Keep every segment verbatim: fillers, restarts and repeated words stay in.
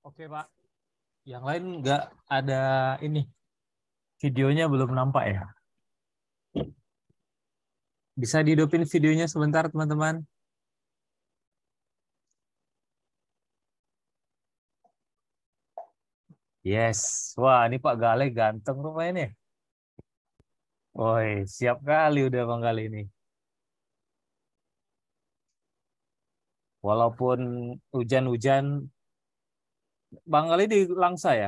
Oke, Pak. Yang lain nggak ada ini. Videonya belum nampak ya. Bisa dihidupin videonya sebentar, teman-teman. Yes. Wah, ini Pak Gale ganteng rupanya nih. Woi, siap kali udah Bang Gale ini. Walaupun hujan-hujan, Bang Gale di Langsa ya?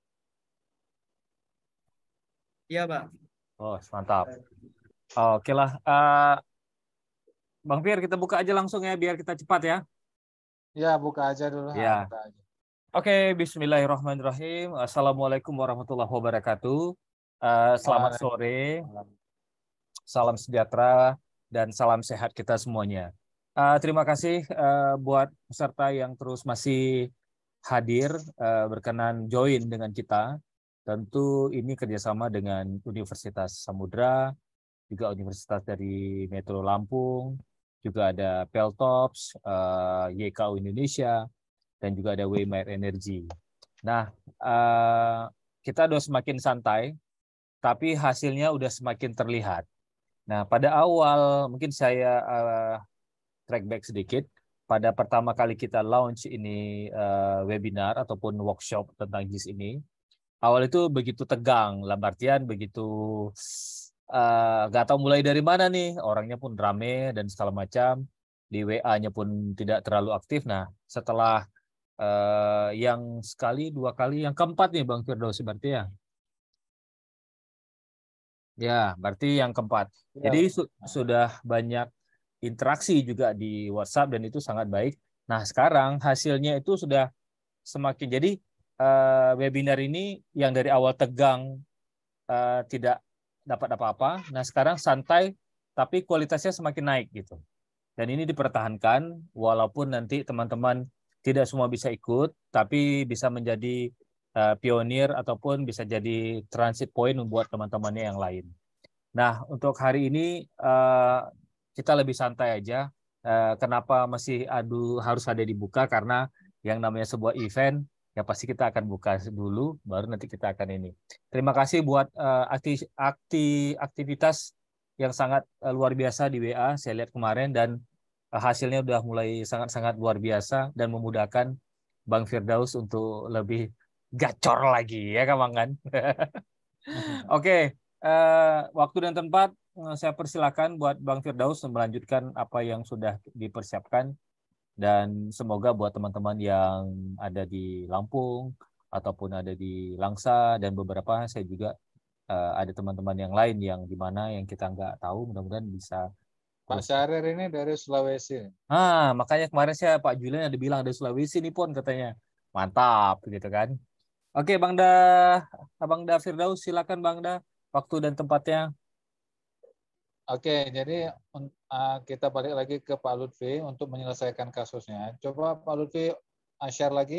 Iya, Pak. Oh, mantap. Oke lah. Eh, Bang Fir, kita buka aja langsung ya, biar kita cepat ya. Ya, buka aja dulu. Ha, Ya. buka aja. Oke, Bismillahirrahmanirrahim. Assalamualaikum warahmatullahi wabarakatuh. Eh, selamat sore, Waalaikumsalam. salam sejahtera, dan salam sehat kita semuanya. Eh, terima kasih eh, buat peserta yang terus masih hadir, eh, berkenan join dengan kita. Tentu ini kerjasama dengan Universitas Samudra, juga Universitas dari Metro Lampung, juga ada Peltops, eh, Y K U Indonesia, dan juga ada Waymair Energy. Nah, eh, kita udah semakin santai, tapi hasilnya udah semakin terlihat. Nah, pada awal mungkin saya uh, track back sedikit. Pada pertama kali kita launch ini uh, webinar ataupun workshop tentang J I S ini, awal itu begitu tegang, dalam artian begitu uh, nggak tahu mulai dari mana nih, orangnya pun rame dan segala macam, di W A-nya pun tidak terlalu aktif. Nah, setelah uh, yang sekali, dua kali, yang keempat nih Bang Firdaus berarti ya. Ya, berarti yang keempat. Ya, Jadi Pak. su- sudah banyak interaksi juga di WhatsApp dan itu sangat baik. Nah, sekarang hasilnya itu sudah semakin jadi eh, webinar ini yang dari awal tegang eh, tidak dapat apa-apa. Nah, sekarang santai tapi kualitasnya semakin naik gitu. Dan ini dipertahankan walaupun nanti teman-teman tidak semua bisa ikut, tapi bisa menjadi eh, pionir ataupun bisa jadi transit point membuat teman-temannya yang lain. Nah, untuk hari ini eh, kita lebih santai aja. Eh, kenapa masih adu harus ada dibuka? Karena yang namanya sebuah event, ya pasti kita akan buka dulu, baru nanti kita akan ini. Terima kasih buat eh, akti, akti, aktivitas yang sangat eh, luar biasa di W A. Saya lihat kemarin dan eh, hasilnya udah mulai sangat-sangat luar biasa dan memudahkan Bang Firdaus untuk lebih gacor lagi, ya kan Bang kan? Oke, eh, waktu dan tempat eh, saya persilakan buat Bang Firdaus melanjutkan apa yang sudah dipersiapkan dan semoga buat teman-teman yang ada di Lampung ataupun ada di Langsa dan beberapa saya juga eh, ada teman-teman yang lain yang di mana yang kita nggak tahu mudah-mudahan bisa Pak terus. Syahrir ini dari Sulawesi. Ah, makanya kemarin saya Pak Julian ada bilang ada Sulawesi nih pun katanya. Mantap gitu kan. Oke, Bang Da, Abang Da Firdaus silakan Bang Da waktu dan tempatnya. Oke, jadi un- uh, kita balik lagi ke Pak Lutfi untuk menyelesaikan kasusnya. Coba Pak Lutfi uh, share lagi.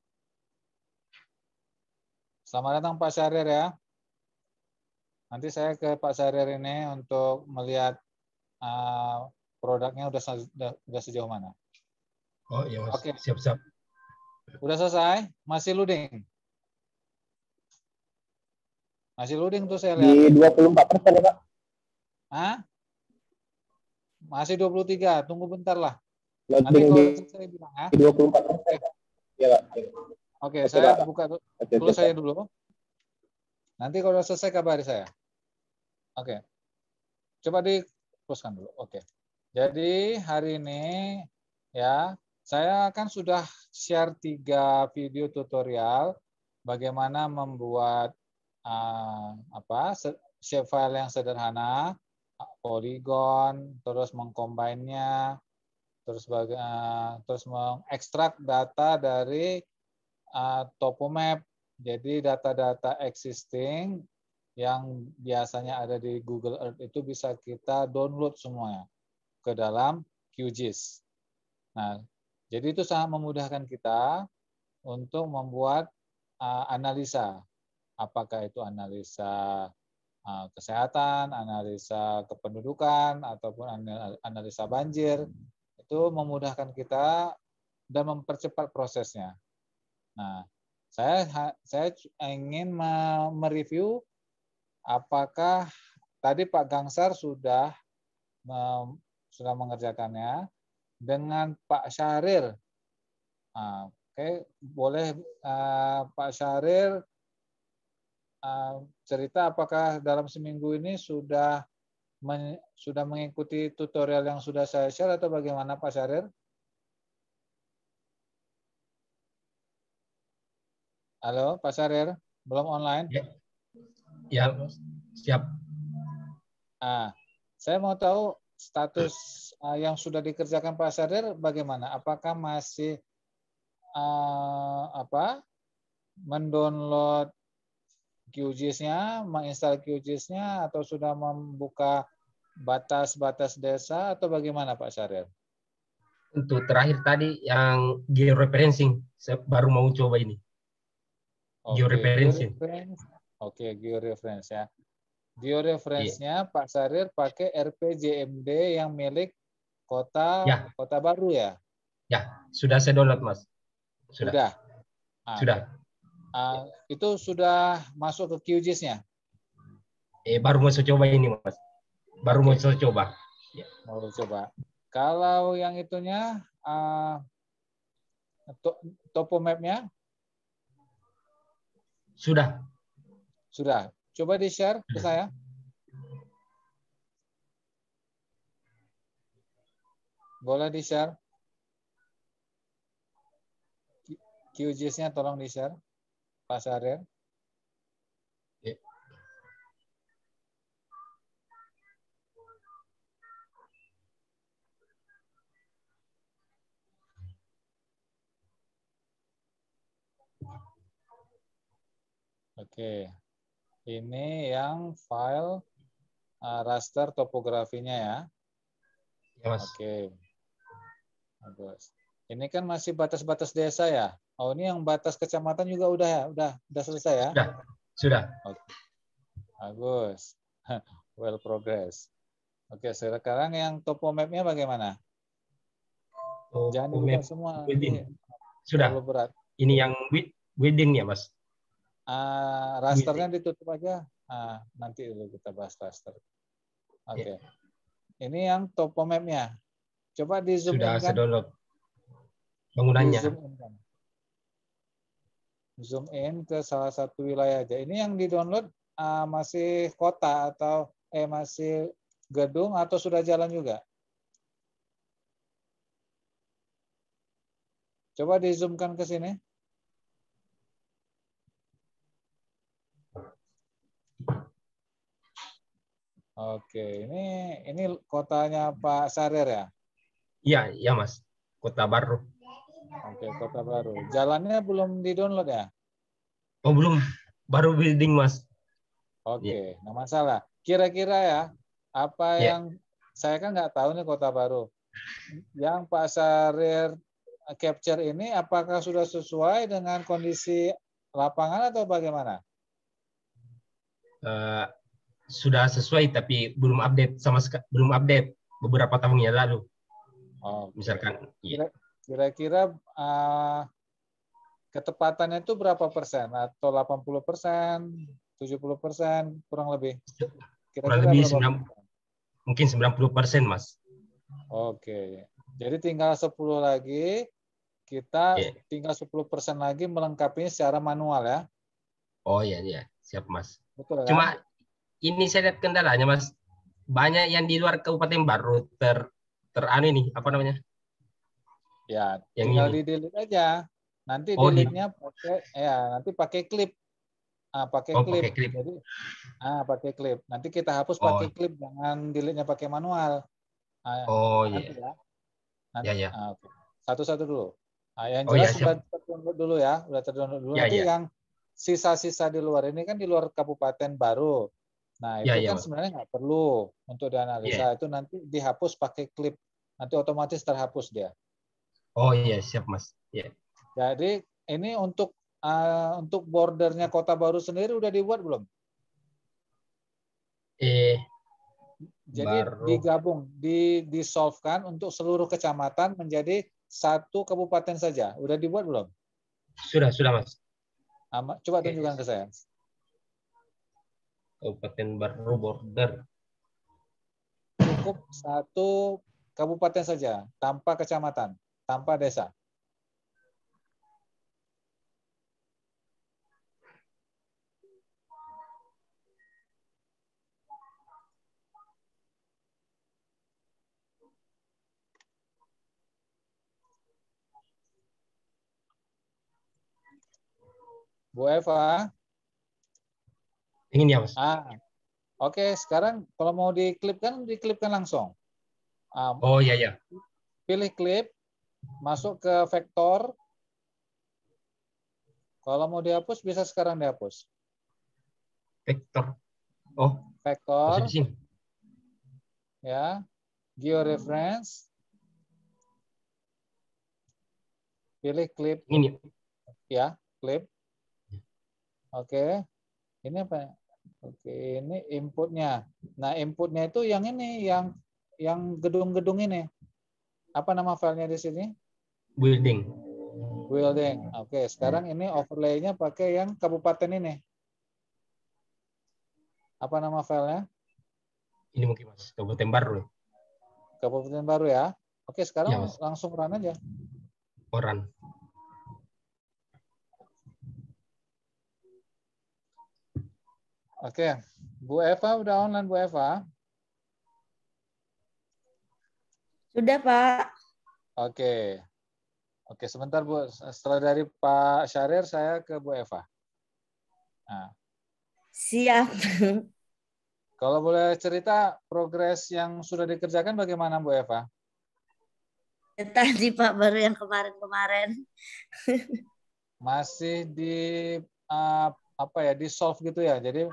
Selamat datang Pak Syahrir ya. Nanti saya ke Pak Syahrir ini untuk melihat uh, produknya udah, se- udah, udah sejauh mana. Oh iya Mas, Oke, siap-siap. udah selesai? Masih loading? Masih loading tuh saya lihat. Di dua puluh empat persen ya Pak. Hah? Masih dua puluh tiga, tunggu bentar lah. Nanti Loading kalau di udah selesai bilang ya. dua puluh empat persen. Ya Pak. Oke, Oke, saya Pak. buka Oke, dulu oke, saya Pak. dulu. Nanti kalau udah selesai kabari saya. Oke. Coba di teruskan dulu. Oke. Jadi hari ini ya, saya kan sudah share tiga video tutorial bagaimana membuat uh, apa shape file yang sederhana, poligon, terus mengcombine-nya, terus baga, terus mengekstrak data dari uh, Topomap. Jadi data-data existing yang biasanya ada di Google Earth itu bisa kita download semuanya ke dalam Q G I S. Nah, jadi itu sangat memudahkan kita untuk membuat uh, analisa. Apakah itu analisa uh, kesehatan, analisa kependudukan, ataupun analisa banjir. Itu memudahkan kita dan mempercepat prosesnya. Nah, saya saya ingin mereview apakah tadi Pak Gangsar sudah sudah mengerjakannya dengan Pak Syahrir. Nah, oke, boleh uh, Pak Syahrir uh, cerita apakah dalam seminggu ini sudah men, sudah mengikuti tutorial yang sudah saya share atau bagaimana Pak Syahrir? Halo, Pak Syahrir, belum online? Ya, ya siap. Ah, saya mau tahu status uh, yang sudah dikerjakan Pak Syahrir bagaimana? Apakah masih uh, apa? mendownload Q G I S-nya, menginstal Q G I S-nya, atau sudah membuka batas-batas desa atau bagaimana Pak Syahrir? Untuk terakhir tadi yang georeferencing, saya baru mau coba ini. Oke, Georeferencing. Oke, georeference ya. Georeference-nya Pak Syahrir pakai R P J M D yang milik kota Ya. Kota Baru ya? Ya, sudah saya download Mas. Sudah. Sudah. Ah, sudah. Uh, itu sudah masuk ke Q G I S-nya? Eh, baru mau saya coba ini Mas. Baru okay. mau saya coba. Ya. Mau coba. Kalau yang itunya uh, to topo map-nya? Sudah. Sudah. Coba di-share ke saya. Boleh di-share? Q G I S-nya tolong di-share, Pak Syahrir. Ya. Oke. Ini yang file uh, raster topografinya ya. Ya, Mas. Oke. Bagus. Ini kan masih batas-batas desa ya. Oh, ini yang batas kecamatan juga udah ya, udah udah selesai ya? Sudah. Sudah. Oke. Bagus. Well progress. Oke, sekarang yang topo map-nya bagaimana? Topo Jangan dibuka map semua. wedding. Ini Sudah. terlalu berat. Ini yang wedding ya, Mas. Uh, rasternya ditutup aja. Uh, nanti dulu kita bahas raster. Oke. Okay. Ya. Ini yang topo map-nya. Coba di zoom Sudah in kan? saya download bangunannya. Di zoom in kan? Zoom in ke salah satu wilayah aja. Ini yang di-download uh, masih kota atau eh masih gedung atau sudah jalan juga? Coba di-zoomkan ke sini. Oke, ini ini kotanya Pak Syahrir ya? Iya, iya Mas. Kota Baru. Oke, Kota Baru. Jalannya belum di-download ya? Oh, belum. Baru building, Mas. Oke, nggak masalah. Kira-kira ya, apa ya. yang saya kan nggak tahu nih Kota Baru. Yang Pak Syahrir capture ini apakah sudah sesuai dengan kondisi lapangan atau bagaimana? Uh, sudah sesuai tapi belum update sama sekali, belum update beberapa tahun yang lalu. Oh, misalkan iya. Kira-kira uh, ketepatannya itu berapa persen? Atau delapan puluh persen, tujuh puluh persen, kurang lebih? Kira-kira kurang lebih sembilan, mungkin sembilan puluh persen, Mas. Oke. Jadi tinggal sepuluh lagi, kita yeah. tinggal sepuluh persen lagi melengkapinya secara manual ya? Oh iya, iya. Siap, Mas. Betul, kan? Cuma ini saya lihat kendalanya, Mas. Banyak yang di luar Kabupaten Baru ter teranu ini, apa namanya? Ya, yang tinggal ini. di delete aja. Nanti oh, delete-nya pakai ya, nanti pakai klip. Ah, pakai oh, klip. pakai klip. Jadi ah, pakai klip. Nanti kita hapus oh. pakai klip, jangan delete-nya pakai manual. Ah, oh nanti iya. ya. Nanti, ya, ya. Ah, okay. Satu-satu dulu. Ah, yang oh, jelas ya, sudah terdownload dulu ya, sudah terdownload dulu. Ya, nanti ya. yang sisa-sisa di luar ini kan di luar Kabupaten Baru. Nah, itu ya, kan ya, sebenarnya nggak perlu untuk dianalisa. Ya. Itu nanti dihapus pakai klip. Nanti otomatis terhapus dia. Oh iya, siap Mas. Ya. Jadi ini untuk uh, untuk bordernya Kota Baru sendiri udah dibuat belum? Eh, Jadi baru. digabung, di disolvekan untuk seluruh kecamatan menjadi satu kabupaten saja. Udah dibuat belum? Sudah, sudah Mas. Ama- Coba tunjukkan ke saya. Kabupaten Baru border. Cukup satu kabupaten saja, tanpa kecamatan, tanpa desa. Bu Eva. Ini ya Mas. Ah, oke. Sekarang kalau mau diklipkan, diklipkan langsung. Ah, Oh iya ya. pilih klip, masuk ke vektor. Kalau mau dihapus, bisa sekarang dihapus. Vektor. Oh, masih Vektor, di sini. ya, georeference. Pilih klip, Ini. ya, klip. Oke, ini apa? Oke, ini inputnya. Nah, inputnya itu yang ini, yang yang gedung-gedung ini. Apa nama filenya di sini? Building. Building. Oke, sekarang ini overlay-nya pakai yang kabupaten ini. Apa nama filenya? Ini mungkin Mas. Kabupaten Baru. Kabupaten Baru ya. Oke, sekarang Iya, Mas. langsung run aja. Orang. Oke, Bu Eva udah online, Bu Eva? Sudah, Pak. Oke. Oke, sebentar Bu. Setelah dari Pak Syahrir, saya ke Bu Eva. Nah, Siap. kalau boleh cerita progres yang sudah dikerjakan bagaimana Bu Eva? Tadi Pak baru yang kemarin-kemarin. Masih di uh, apa ya, di solve gitu ya. Jadi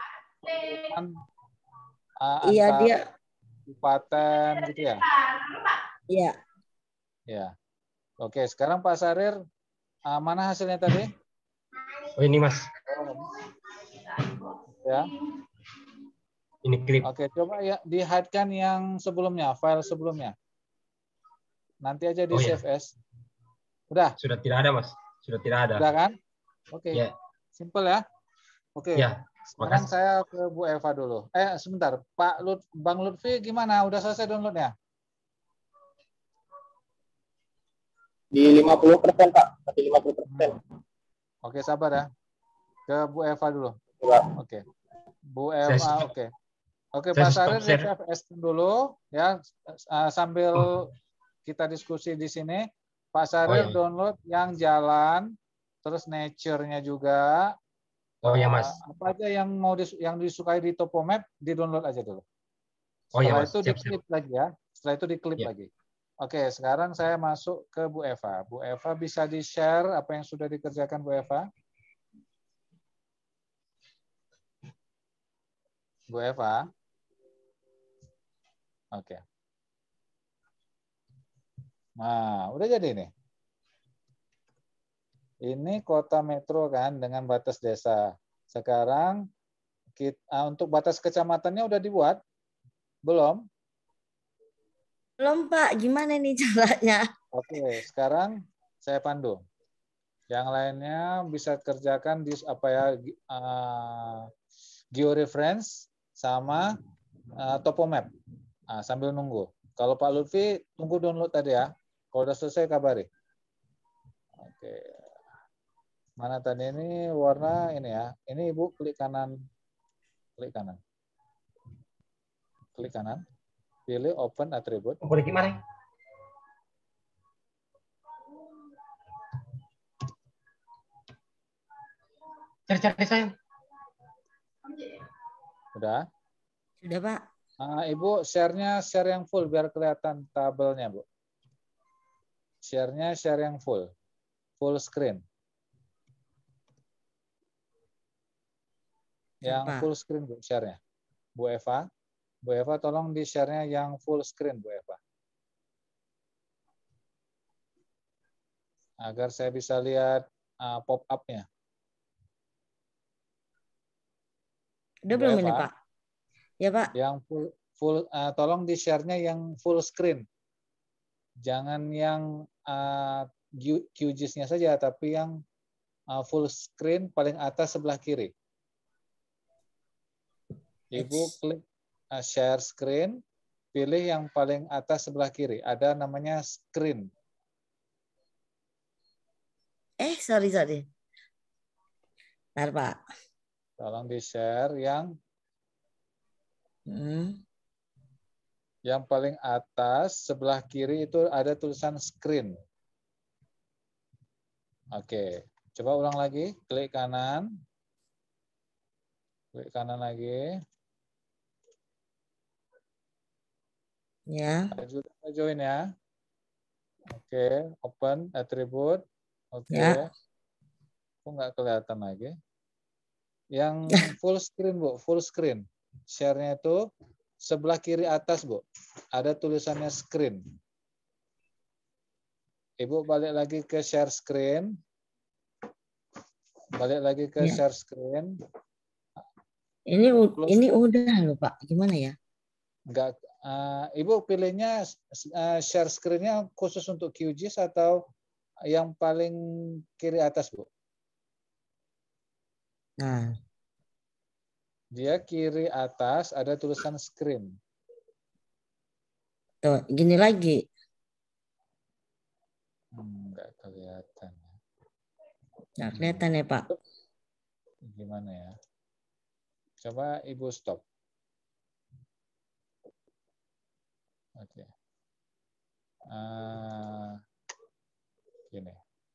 uh, Iya, antar dia. kabupaten gitu ya. Iya. Ya. Oke, sekarang Pak Syahrir, uh, mana hasilnya tadi? Oh ini Mas. Ya. Ini klip. Oke, coba ya di-hide-kan yang sebelumnya, file sebelumnya. Nanti aja di Oh, ya. save as. Udah? Sudah tidak ada Mas. Sudah tidak ada. Udah kan? Oke. Ya. Simple ya. Oke. Ya. Sekarang Makasih. saya ke Bu Eva dulu. Eh, sebentar. Pak Lut, Bang Lutfi gimana? Udah selesai downloadnya? Di lima puluh persen, Pak. Masih lima puluh persen. Oke, sabar ya. Ke Bu Eva dulu. Coba. Oke. Bu Saya Eva, stop. oke. Oke, Saya Pak stop Syahrir di share. save as dulu ya, uh, sambil Oh. kita diskusi di sini. Pak Oh, Syahrir ya. download yang jalan, terus nature-nya juga. Oh ya Uh, Mas. apa aja yang mau dis yang disukai di Topomap, di-download aja dulu. Oh ya Setelah Mas. itu Siap, diklip siap. lagi ya. Setelah itu diklip Ya. lagi. Oke, sekarang saya masuk ke Bu Eva. Bu Eva bisa di-share apa yang sudah dikerjakan Bu Eva? Bu Eva. Oke. Nah, udah jadi nih. Ini kota metro kan dengan batas desa. Sekarang kita, untuk batas kecamatannya udah dibuat? Belum? Belum, Pak. Gimana nih caranya? Oke, sekarang saya pandu. Yang lainnya bisa kerjakan di apa ya, uh, georeference sama uh, Topomap. Nah, sambil nunggu. Kalau Pak Lutfi tunggu download tadi ya. Kalau udah selesai kabari. Oke. Mana tadi ini warna ini ya. Ini Ibu klik kanan. Klik kanan. Klik kanan. Pilih open attribute. Boleh gimana? Cari-cari saya. Udah? Sudah, Pak. Nah, Ibu share-nya share yang full biar kelihatan tabelnya, Bu. Share-nya share yang full. Full screen. Yang Apa? full screen, Bu, share-nya. Bu Eva. Bu Eva tolong di share-nya yang full screen, Bu Eva. Agar saya bisa lihat uh, pop-up-nya. Udah Bu belum Eva, ini, Pak? Ya, Pak. yang full, full uh, tolong di share-nya yang full screen. Jangan yang uh, Q G I S-nya saja, tapi yang uh, full screen paling atas sebelah kiri. Ibu klik uh, share screen, pilih yang paling atas sebelah kiri. Ada namanya screen. Eh, sorry, sorry. Bentar, Pak. Tolong di-share yang Hmm. yang paling atas sebelah kiri itu ada tulisan screen. Oke, coba ulang lagi. Klik kanan. Klik kanan lagi. Ya, Join ya. Oke, open attribute. Oke. ya. Kok nggak kelihatan lagi? Yang full screen, Bu. Full screen. Share-nya itu sebelah kiri atas, Bu. Ada tulisannya screen. Ibu balik lagi ke share screen. Balik lagi ke Ya. share screen. Ini u- Close. ini udah loh, Pak. Gimana ya? Enggak, uh, Ibu pilihnya uh, share screen-nya khusus untuk Q G I S atau yang paling kiri atas, Bu? Nah, Dia kiri atas ada tulisan screen. tuh, gini lagi. Hmm, enggak kelihatan. Nggak kelihatan ya, Pak. Gimana ya? Coba Ibu stop. Oke. Uh, gini.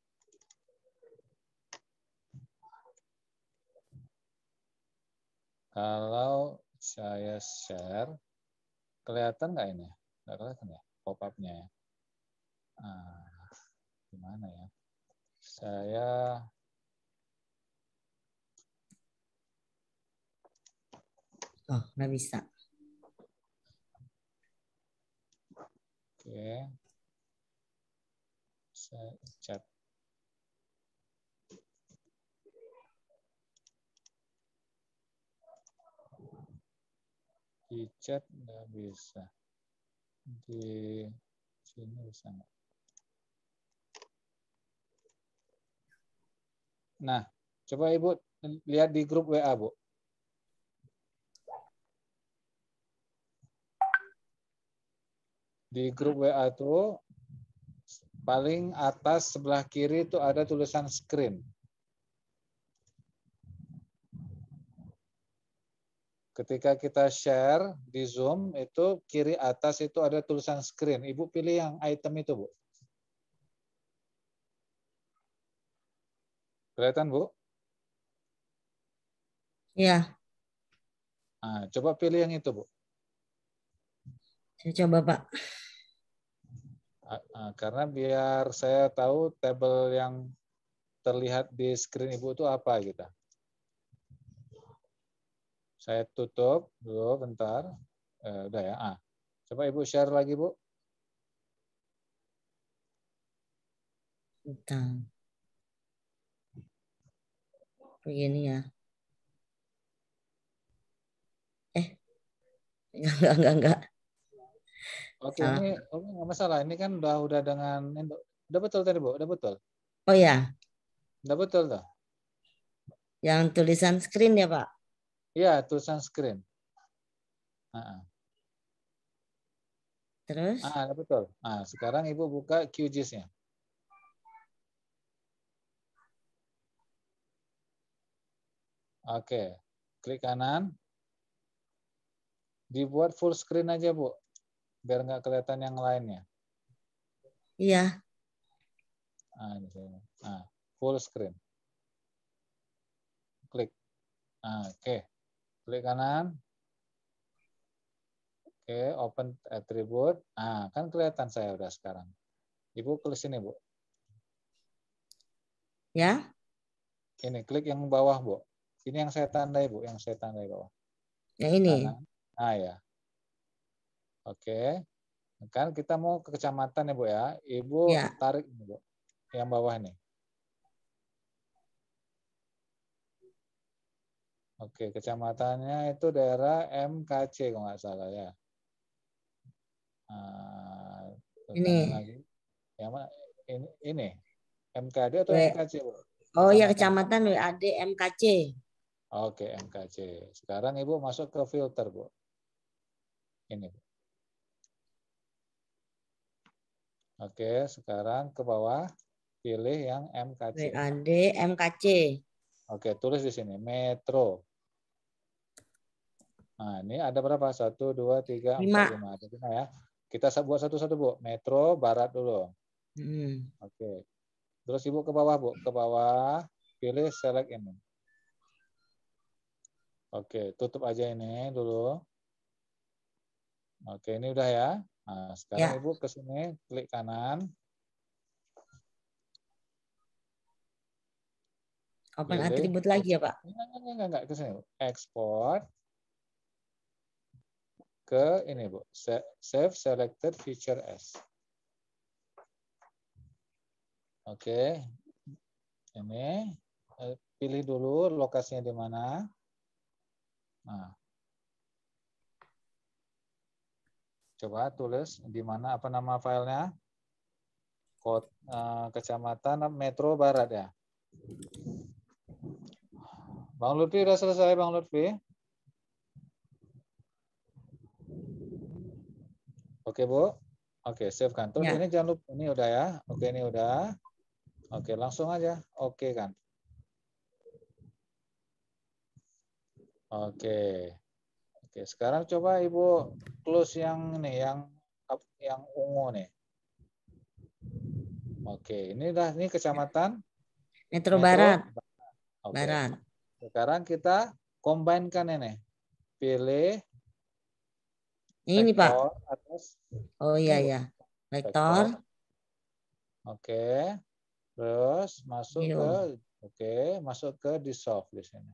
Kalau saya share, kelihatan nggak ini? Nggak kelihatan ya pop-up-nya ya? Ah, gimana ya? Saya Oh, nggak bisa. Oke. Saya chat. Di chat nggak bisa. Di sini bisa nggak? Nah, coba Ibu lihat di grup W A, Bu. Di grup W A itu paling atas sebelah kiri itu ada tulisan screen. Ketika kita share di Zoom, itu kiri atas itu ada tulisan screen. Ibu pilih yang item itu, Bu. Kelihatan, Bu? Ya, Nah, coba pilih yang itu, Bu. saya coba, Pak. Karena biar saya tahu tabel yang terlihat di screen Ibu itu apa gitu. Saya tutup dulu bentar. Eh, udah ya. Ah, coba Ibu share lagi, Bu. Bentar. Begini ya. Eh, enggak, enggak, enggak, enggak. Oke, Salah. ini oh, nggak masalah. Ini kan udah udah dengan udah betul tadi, Bu. Udah betul. Oh ya, Udah betul tuh. yang tulisan screen ya, Pak? Iya, tulisan screen. Nah, Terus? ah, udah betul. Nah, sekarang Ibu buka Q G I S-nya. Oke, klik kanan. Dibuat full screen aja, Bu. Biar nggak kelihatan yang lainnya. Iya. Nah, di sini. Nah, full screen. Klik. Nah, oke. Klik kanan. Oke, open attribute. Nah, kan kelihatan saya udah sekarang. Ibu klik sini, Bu. Ya. Ini, klik yang bawah, Bu. Ini yang saya tandai, Bu. Yang saya tandai bawah. Yang ini. Kanan. Nah, ya. Oke. Kan kita mau ke kecamatan ya, Bu ya. Ibu Ya. tarik ini, Bu. Yang bawah nih. Oke, kecamatannya itu daerah M K C kalau nggak salah ya. Nah, Ini. lagi. Yang mana? Ini, ini. M K D atau W. M K C, Bu? Oh ya, kecamatan W A D M K C. Oke, M K C. Sekarang Ibu masuk ke filter, Bu. Ini. Oke, sekarang ke bawah pilih yang M K C. W A D M K C. Oke, tulis di sini metro. Nah, ini ada berapa? Satu, dua, tiga, empat, lima. Ada lima ya. Kita buat satu-satu, Bu. Metro Barat dulu. Hmm. Oke. Terus Ibu ke bawah, Bu. Ke bawah, pilih select ini. Oke, tutup aja ini dulu. Oke, ini udah ya. Nah, sekarang Ya. Ibu ke sini, klik kanan. Open Pilih. atribut lagi ya, Pak? Enggak, enggak, enggak, enggak. Ke sini, Bu. Export. Ke ini, Bu. Save selected feature as. Oke. Ini pilih dulu lokasinya di mana. Nah. Coba tulis di mana, apa nama filenya? Kota, uh, Kecamatan Metro Barat ya. Bang Lutfi udah selesai, Bang Lutfi? Oke, Bu. Oke, save kan. Terus Ya. ini jangan lupa, ini udah ya. Oke, ini udah. Oke, langsung aja. Oke kan. Oke. Oke, sekarang coba Ibu close yang ini, yang yang ungu nih. Oke, ini udah, ini kecamatan Metro, Metro Barat. Oke. Barat. Sekarang kita combine-kan ini. Pilih ini, vektor Pak. atas. Oh iya ya. Vektor. Oke. Terus masuk View. ke oke, masuk ke dissolve di sini.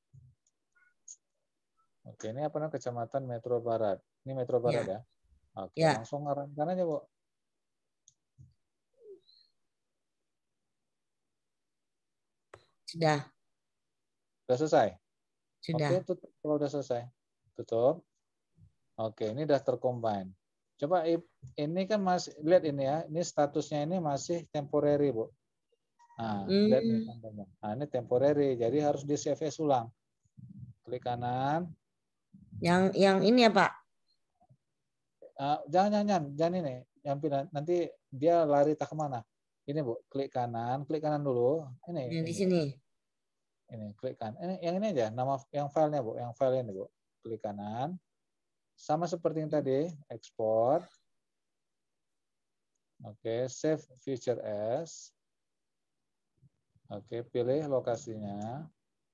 Oke, ini apa namanya, Kecamatan Metro Barat. Ini Metro Barat ya. ya? Oke, ya. Langsung arahkan aja, Bu. Sudah. Sudah selesai? Sudah. Oke, tutup kalau udah selesai. Tutup. Oke, ini udah tercombine. Coba ini kan masih, lihat ini ya, ini statusnya ini masih temporary, Bu. Nah, hmm. lihat nih tandanya. Nah, ini temporary, jadi harus di save as ulang. Klik kanan. Yang yang ini ya, Pak? Uh, jangan, jangan, jangan, jangan ini. Yang nanti dia lari tak kemana. Ini, Bu, klik kanan, klik kanan dulu. Ini, ini, ini. di sini. Ini, klik kanan. Ini, yang ini aja, nama yang filenya, Bu, yang file ini, Bu. Klik kanan. Sama seperti yang tadi, export. Oke, save feature as. Oke, pilih lokasinya.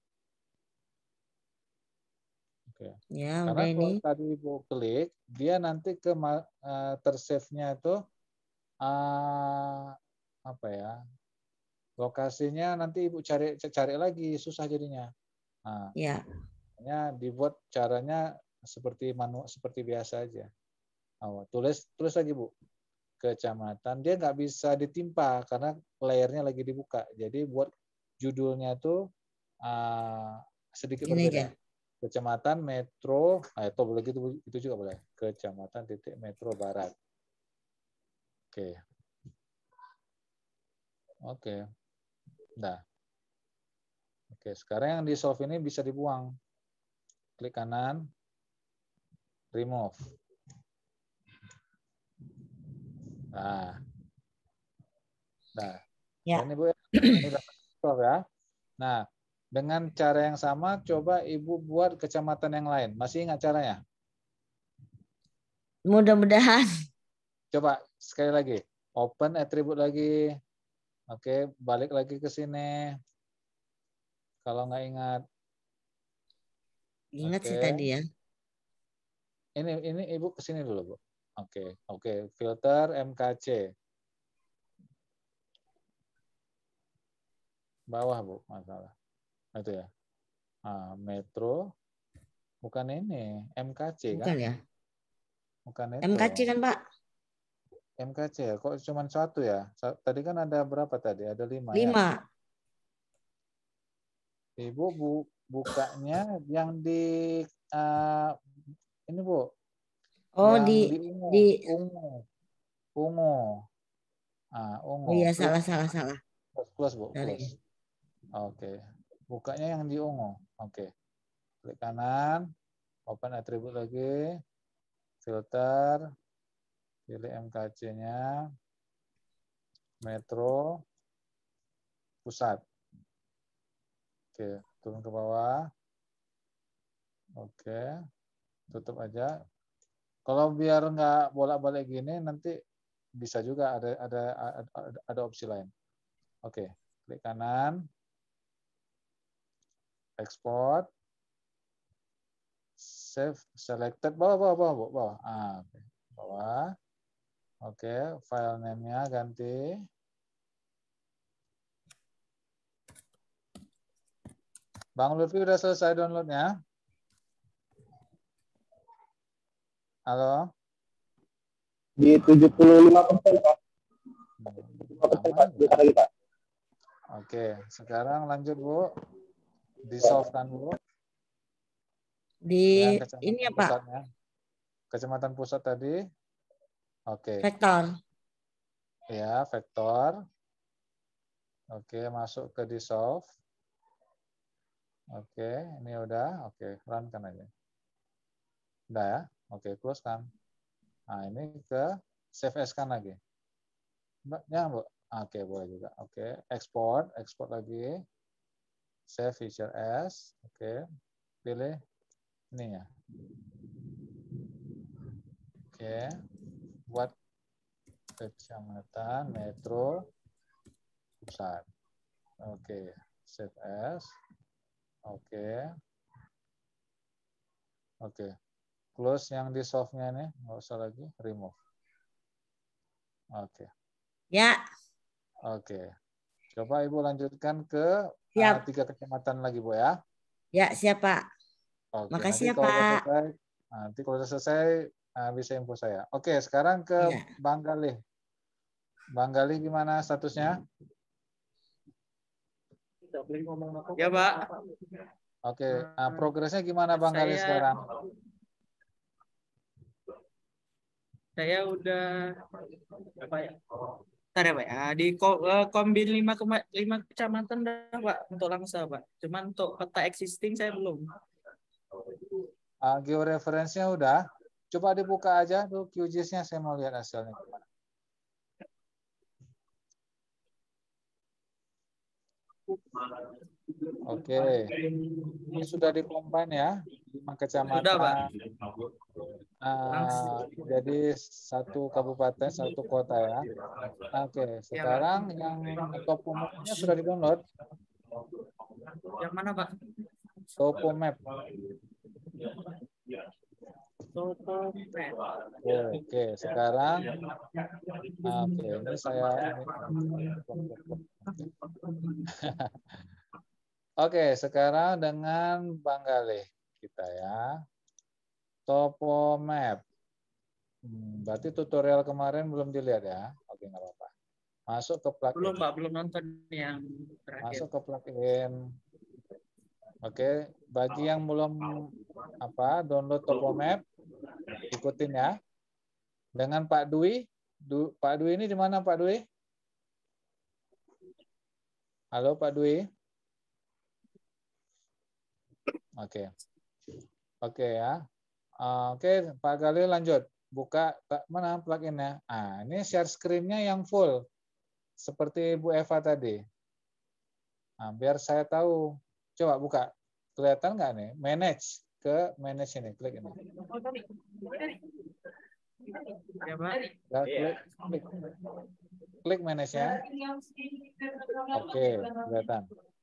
Oke. Ya, Karena udah kalau ini. tadi Ibu klik, dia nanti ke uh, tersave-nya itu uh, apa ya? Lokasinya nanti Ibu cari cari lagi, susah jadinya. Nah, ya. dibuat caranya seperti manual, seperti biasa aja. Oh, tulis tulis lagi, Bu. Kecamatan, dia nggak bisa ditimpa karena layernya lagi dibuka. Jadi buat judulnya tuh uh, sedikit ini berbeda. aja. Kecamatan Metro, atau boleh gitu, itu juga boleh. Kecamatan titik Metro Barat. Oke. Oke. Nah. Oke, sekarang yang di solve ini bisa dibuang. Klik kanan, remove. Nah. Nah. Ya. Ini Bu, ini udah solve ya. Nah, dengan cara yang sama, coba Ibu buat kecamatan yang lain. Masih ingat caranya? Mudah-mudahan. Coba sekali lagi. Open atribut lagi. Oke, balik lagi ke sini. Kalau nggak ingat. Ingat Oke. sih tadi ya. Ini ini Ibu ke sini dulu, Bu. Oke, oke. Filter M K C. Bawah, Bu, masalah. Itu ya. Nah, Metro. Bukan ini, M K C kan? Bukan ya? Bukan itu. M K C kan, Pak? M K C ya, kok cuma satu ya? Tadi kan ada berapa tadi? Ada lima, lima. ya? Ibu bu, bukanya yang di uh, ini, Bu. Oh, yang di di ungu, di ungu. Ungu. Ah, ungu. Oh iya, Klik. salah salah salah. Close, Bu, Dari. close. Oke. Bukanya yang di ungu. Oke. Klik kanan, open atribut lagi, filter, pilih M K C-nya, metro, pusat. Oke, turun ke bawah. Oke, tutup aja. Kalau biar nggak bolak-balik gini, nanti bisa juga ada ada ada, ada opsi lain. Oke, klik kanan, export, save selected, bawah bawah bawah bawah. bawah. Ah, oke. Bawah. Oke, file name-nya ganti. Bang Lutfi udah selesai downloadnya? Halo? Di tujuh puluh lima persen, Pak. lima persen, Pak. Aman. Bentar lagi, Pak. Oke, sekarang lanjut Bu. Di-solve-kan Bu. Di Yang ini kecamatan ya Pak, pusatnya. Kecamatan pusat tadi. Oke. vektor. Ya, vektor. Oke, masuk ke di-solve. Oke, ini udah. Oke, run kan aja. Udah ya? Oke, close kan. Nah, ini ke save as kan lagi. Mbak, jangan Bu. Oke, boleh juga. Oke, export, export lagi. Save feature as. Oke, pilih ini ya. Oke, buat kecamatan metro pusat. Oke, save as. Oke. Oke. Close yang di solve-nya nih, nggak usah lagi, remove. Oke. Ya, Oke. Coba Ibu lanjutkan ke uh, siap. tiga kecamatan lagi, Bu ya. Ya, siap Pak. Oke, nanti Makasih ya kalau udah Pak. selesai, nanti kalau udah selesai uh, bisa info saya. Oke, sekarang ke Ya. Bang Galih. Bang Galih gimana statusnya? Ya Pak. Oke, nah, progresnya gimana Bang Galih Saya sekarang? saya udah apa ya? Bentar ya Pak ya. Di ko- eh, kombin lima kema- lima kecamatan udah Pak untuk Langsa Pak. Cuman untuk peta existing saya belum. Uh, georeferensinya udah. Coba dibuka aja tuh Q G I S-nya, saya mau lihat hasilnya gimana. Oke, ini sudah dikombine ya, lima kecamatan. Sudah Pak. Uh, jadi satu kabupaten, satu kota ya. Oke, sekarang yang topo map-nya sudah di-download. Yang mana Pak? Topo map. Topo map. Oke, sekarang oke, ini saya ini. Oke, sekarang dengan Bang Galih kita ya. Topo map. Hmm, berarti tutorial kemarin belum dilihat ya? Oke, nggak apa-apa. Masuk ke plugin. Belum Pak, belum nonton yang terakhir. Masuk ke plugin. Oke, bagi yang belum apa download Topo map, ikutin ya. Dengan Pak Dwi. Du, Pak Dwi ini di mana Pak Dwi? Halo Pak Dwi. Oke. Oke ya. Oke, Pak Galih lanjut. Buka mana pluginnya? Ah, ini share screen-nya yang full. Seperti Bu Eva tadi. Nah, biar saya tahu. Coba buka. Kelihatan nggak nih? Manage. Ke manage ini. Klik ini. Ya Pak. Ya, klik, klik. Klik manage-nya. Oke, kelihatan.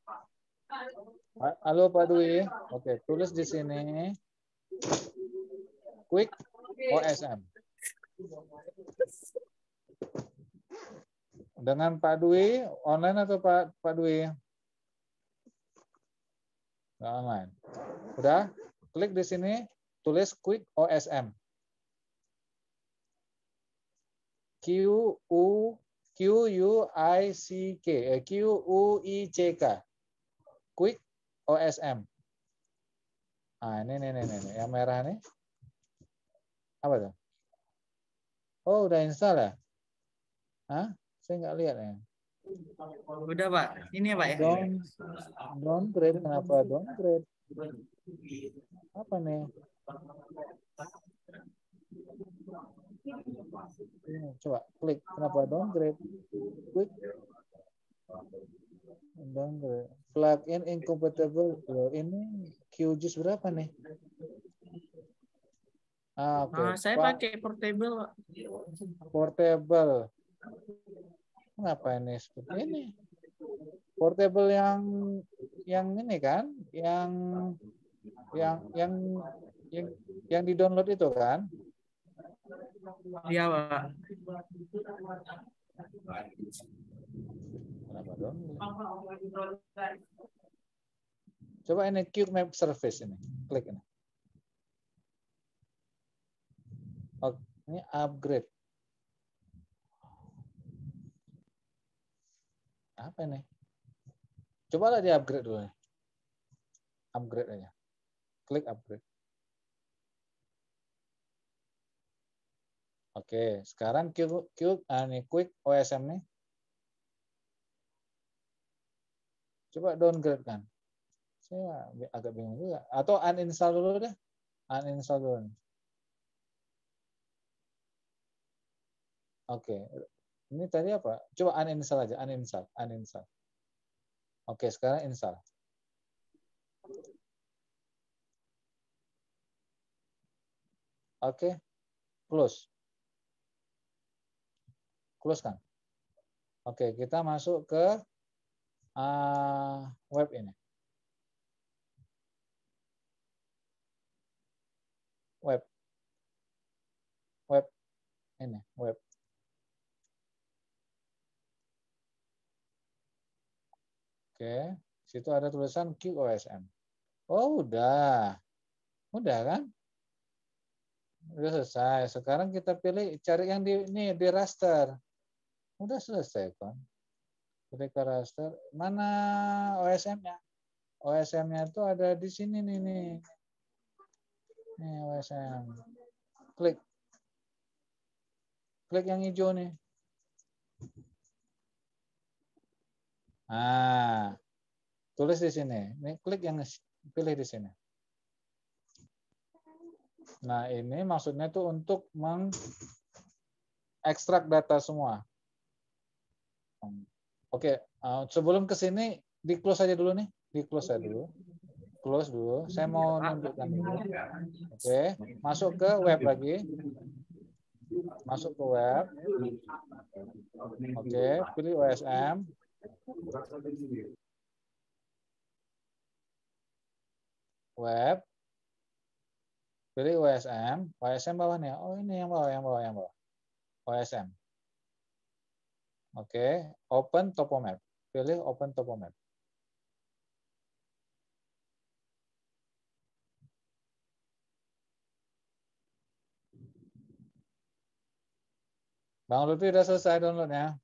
Halo Pak Dwi. Oke, tulis di sini. Quick O S M. Dengan Pak Dwi, online atau Pak Pak Dwi? Nggak online. Udah, klik di sini, tulis Quick O S M. Q U Q U I C K, eh, Q U I C K. Quick O S M. Ah, ini nih, nih, nih, yang merah nih. Apa tuh? Oh, udah install ya? Hah? Saya nggak lihat ya. Udah Pak. Ini ya Pak ya. Down, downgrade, kenapa downgrade? Apa nih? Ini, coba klik, kenapa downgrade? Klik. Downgrade. Plugin incompatible. Loh, ini Q G I S berapa nih? Ah, oke. Ah, saya Pak, pakai portable Pak. portable. Kenapa ini seperti ini? Portable yang yang ini kan, yang yang yang yang yang di download itu kan? Iya Pak. Kenapa download? Coba ini Q Map Service ini, klik ini. Oh, ini upgrade. Apa ini? Coba lah di upgrade dulu nih. Upgrade aja. Klik upgrade. Oke, sekarang Q, Q ah, nih, Quick O S M nih. Coba downgrade kan. Saya agak bingung juga. Atau uninstall dulu deh. Uninstall dulu nih. Oke. Ini tadi apa? Coba uninstall aja, uninstall, uninstall. Oke, sekarang install. Oke. Close. Close kan? Oke, kita masuk ke uh, web ini. Web. Web. Ini, web. Oke, situ ada tulisan Q O S M. Oh, udah. Udah kan? Udah selesai. Sekarang kita pilih cari yang di ini di raster. Udah selesai kan? Pilih ke raster. Mana O S M-nya? O S M-nya itu ada di sini nih nih. Nih O S M. Klik. Klik yang hijau nih. Nah, tulis di sini. Ini klik yang pilih di sini. Nah, ini maksudnya tuh untuk mengekstrak data semua. Oke, sebelum ke sini di close aja dulu nih, di close aja dulu. Close dulu. Saya mau nunjukkan dulu. Oke, masuk ke web lagi. Masuk ke web. Oke, pilih O S M. Web. Pilih O S M. O S M bawah nih. Oh, ini yang bawah, yang bawah, yang bawah. O S M. Oke, open Topomap. Pilih open Topomap. Bang Lutfi udah selesai downloadnya.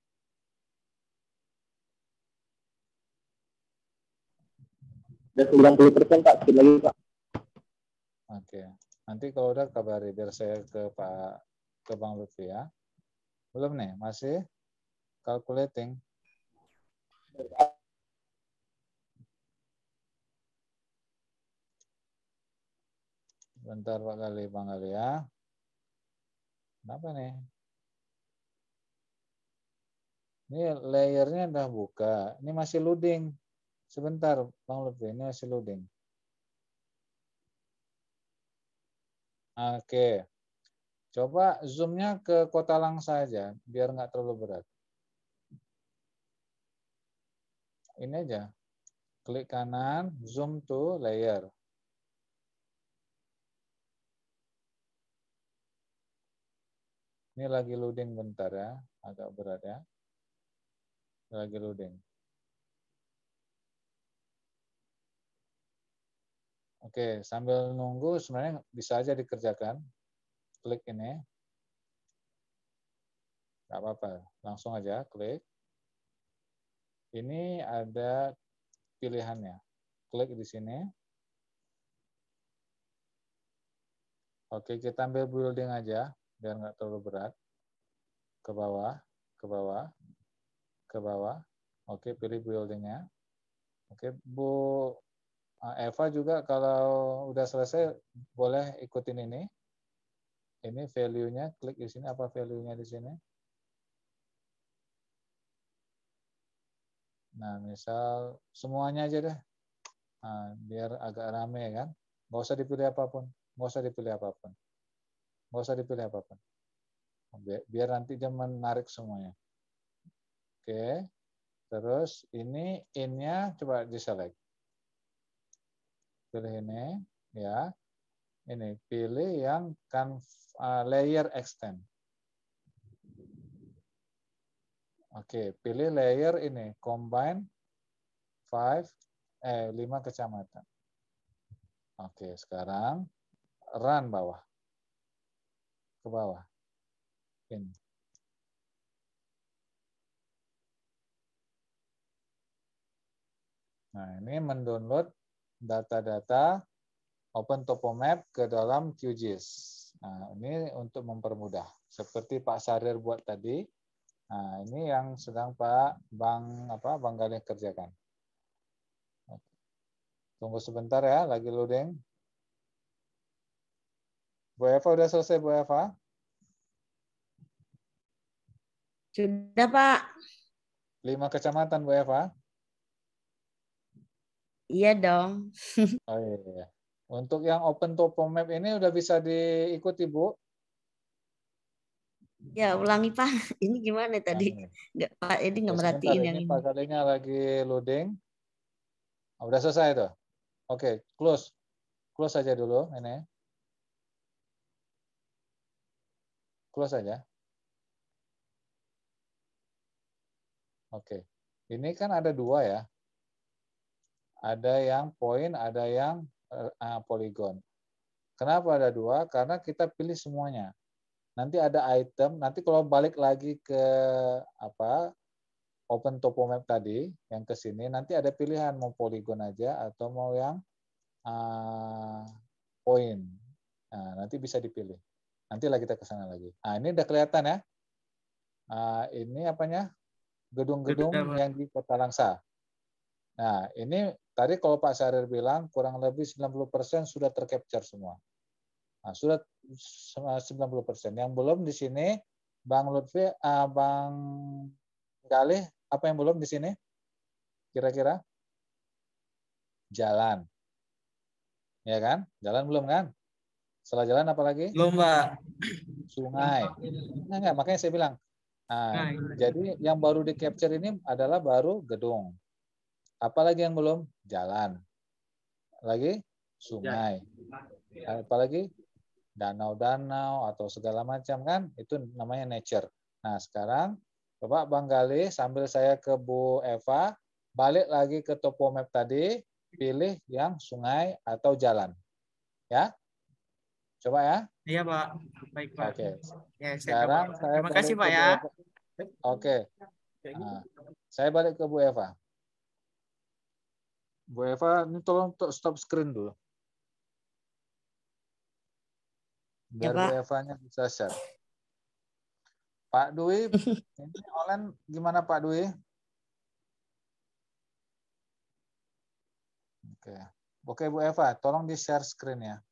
Udah sembilan puluh persen Pak, sedikit lagi Pak. Oke, nanti kalau udah kabari biar saya ke Pak ke Bang Lutfi ya. Belum nih, masih calculating. Bentar Pak Kali, Bang Kali ya. Kenapa nih? Ini layernya udah buka. Ini masih loading. Sebentar, Bang Lutfi, ini masih loading. Oke. Coba zoomnya ke kota Langsa aja, biar nggak terlalu berat. Ini aja. Klik kanan, zoom to layer. Ini lagi loading bentar ya, agak berat ya. Lagi loading. Oke, sambil nunggu sebenarnya bisa aja dikerjakan. Klik ini. Nggak apa-apa, langsung aja klik. Ini ada pilihannya. Klik di sini. Oke, kita ambil building aja, biar nggak terlalu berat. Ke bawah, ke bawah, ke bawah. Oke, pilih buildingnya. Oke, Bu Eva juga kalau udah selesai boleh ikutin ini. Ini value-nya, klik di sini apa value-nya di sini. Nah, misal semuanya aja deh. Nah, biar agak rame kan. Nggak usah dipilih apapun. Nggak usah dipilih apapun. Nggak usah dipilih apapun. Biar, biar nanti dia menarik semuanya. Oke. Terus ini in-nya coba di-select. Pilih ini. Ya. Ini. Pilih yang kan uh, layer extend. Oke. Pilih layer ini. Combine five, eh, lima kecamatan. Oke. Sekarang run bawah. Ke bawah. Ini. Nah, ini mendownload data-data OpenTopoMap ke dalam Q G I S. Nah, ini untuk mempermudah. Seperti Pak Sarir buat tadi. Nah, ini yang sedang Pak Bang apa Bang Galih kerjakan. Tunggu sebentar ya, lagi loading. Bu Eva udah selesai, Bu Eva? Sudah, Pak. Lima kecamatan, Bu Eva? Iya dong. Oh iya. Untuk yang OpenTopoMap ini udah bisa diikuti, Bu? Ya, ulangi, Pak. Ini gimana tadi? Nggak, Pak, ini nggak Sebentar, merhatiin yang ini ini. Pak Galihnya lagi loading. Oh, udah selesai tuh. Oke, close. Close aja dulu ini. Close aja. Oke. Ini kan ada dua ya. Ada yang point, ada yang uh, polygon. Kenapa ada dua? Karena kita pilih semuanya. Nanti ada item, nanti kalau balik lagi ke apa OpenTopoMap tadi, yang ke sini, nanti ada pilihan mau polygon aja atau mau yang uh, point. Nah, nanti bisa dipilih. Nanti lah kita ke sana lagi. Nah, ini udah kelihatan ya. Uh, ini apanya? Gedung-gedung yang di Kota Langsa. Nah, ini tadi kalau Pak Sarir bilang kurang lebih sembilan puluh persen sudah tercapture semua. Nah, sudah sembilan puluh persen. Yang belum di sini, Bang Lutfi, uh, Bang Galih, apa yang belum di sini? Kira-kira? Jalan. Ya kan? Jalan belum kan? Setelah jalan apa lagi? Belum, Pak. Sungai. Nah, enggak, makanya saya bilang. Nah, jadi yang baru di capture ini adalah baru gedung. Apalagi yang belum? Jalan. Lagi? Sungai. Apalagi? Danau-danau atau segala macam kan? Itu namanya nature. Nah, sekarang coba Bang Galih sambil saya ke Bu Eva, balik lagi ke TopoMap tadi, pilih yang sungai atau jalan. Ya? Coba ya. Iya, Pak. Baik, Pak. Oke. Ya, saya Sekarang coba. saya Terima kasih, balik Pak ke ya. Bu Eva. Oke. Nah, saya balik ke Bu Eva. Bu Eva, ini tolong stop screen dulu. Biar Ya, Bu Pak. Eva-nya bisa share. Pak Dwi, ini online gimana Pak Dwi? Oke. Oke Bu Eva, tolong di share screen ya.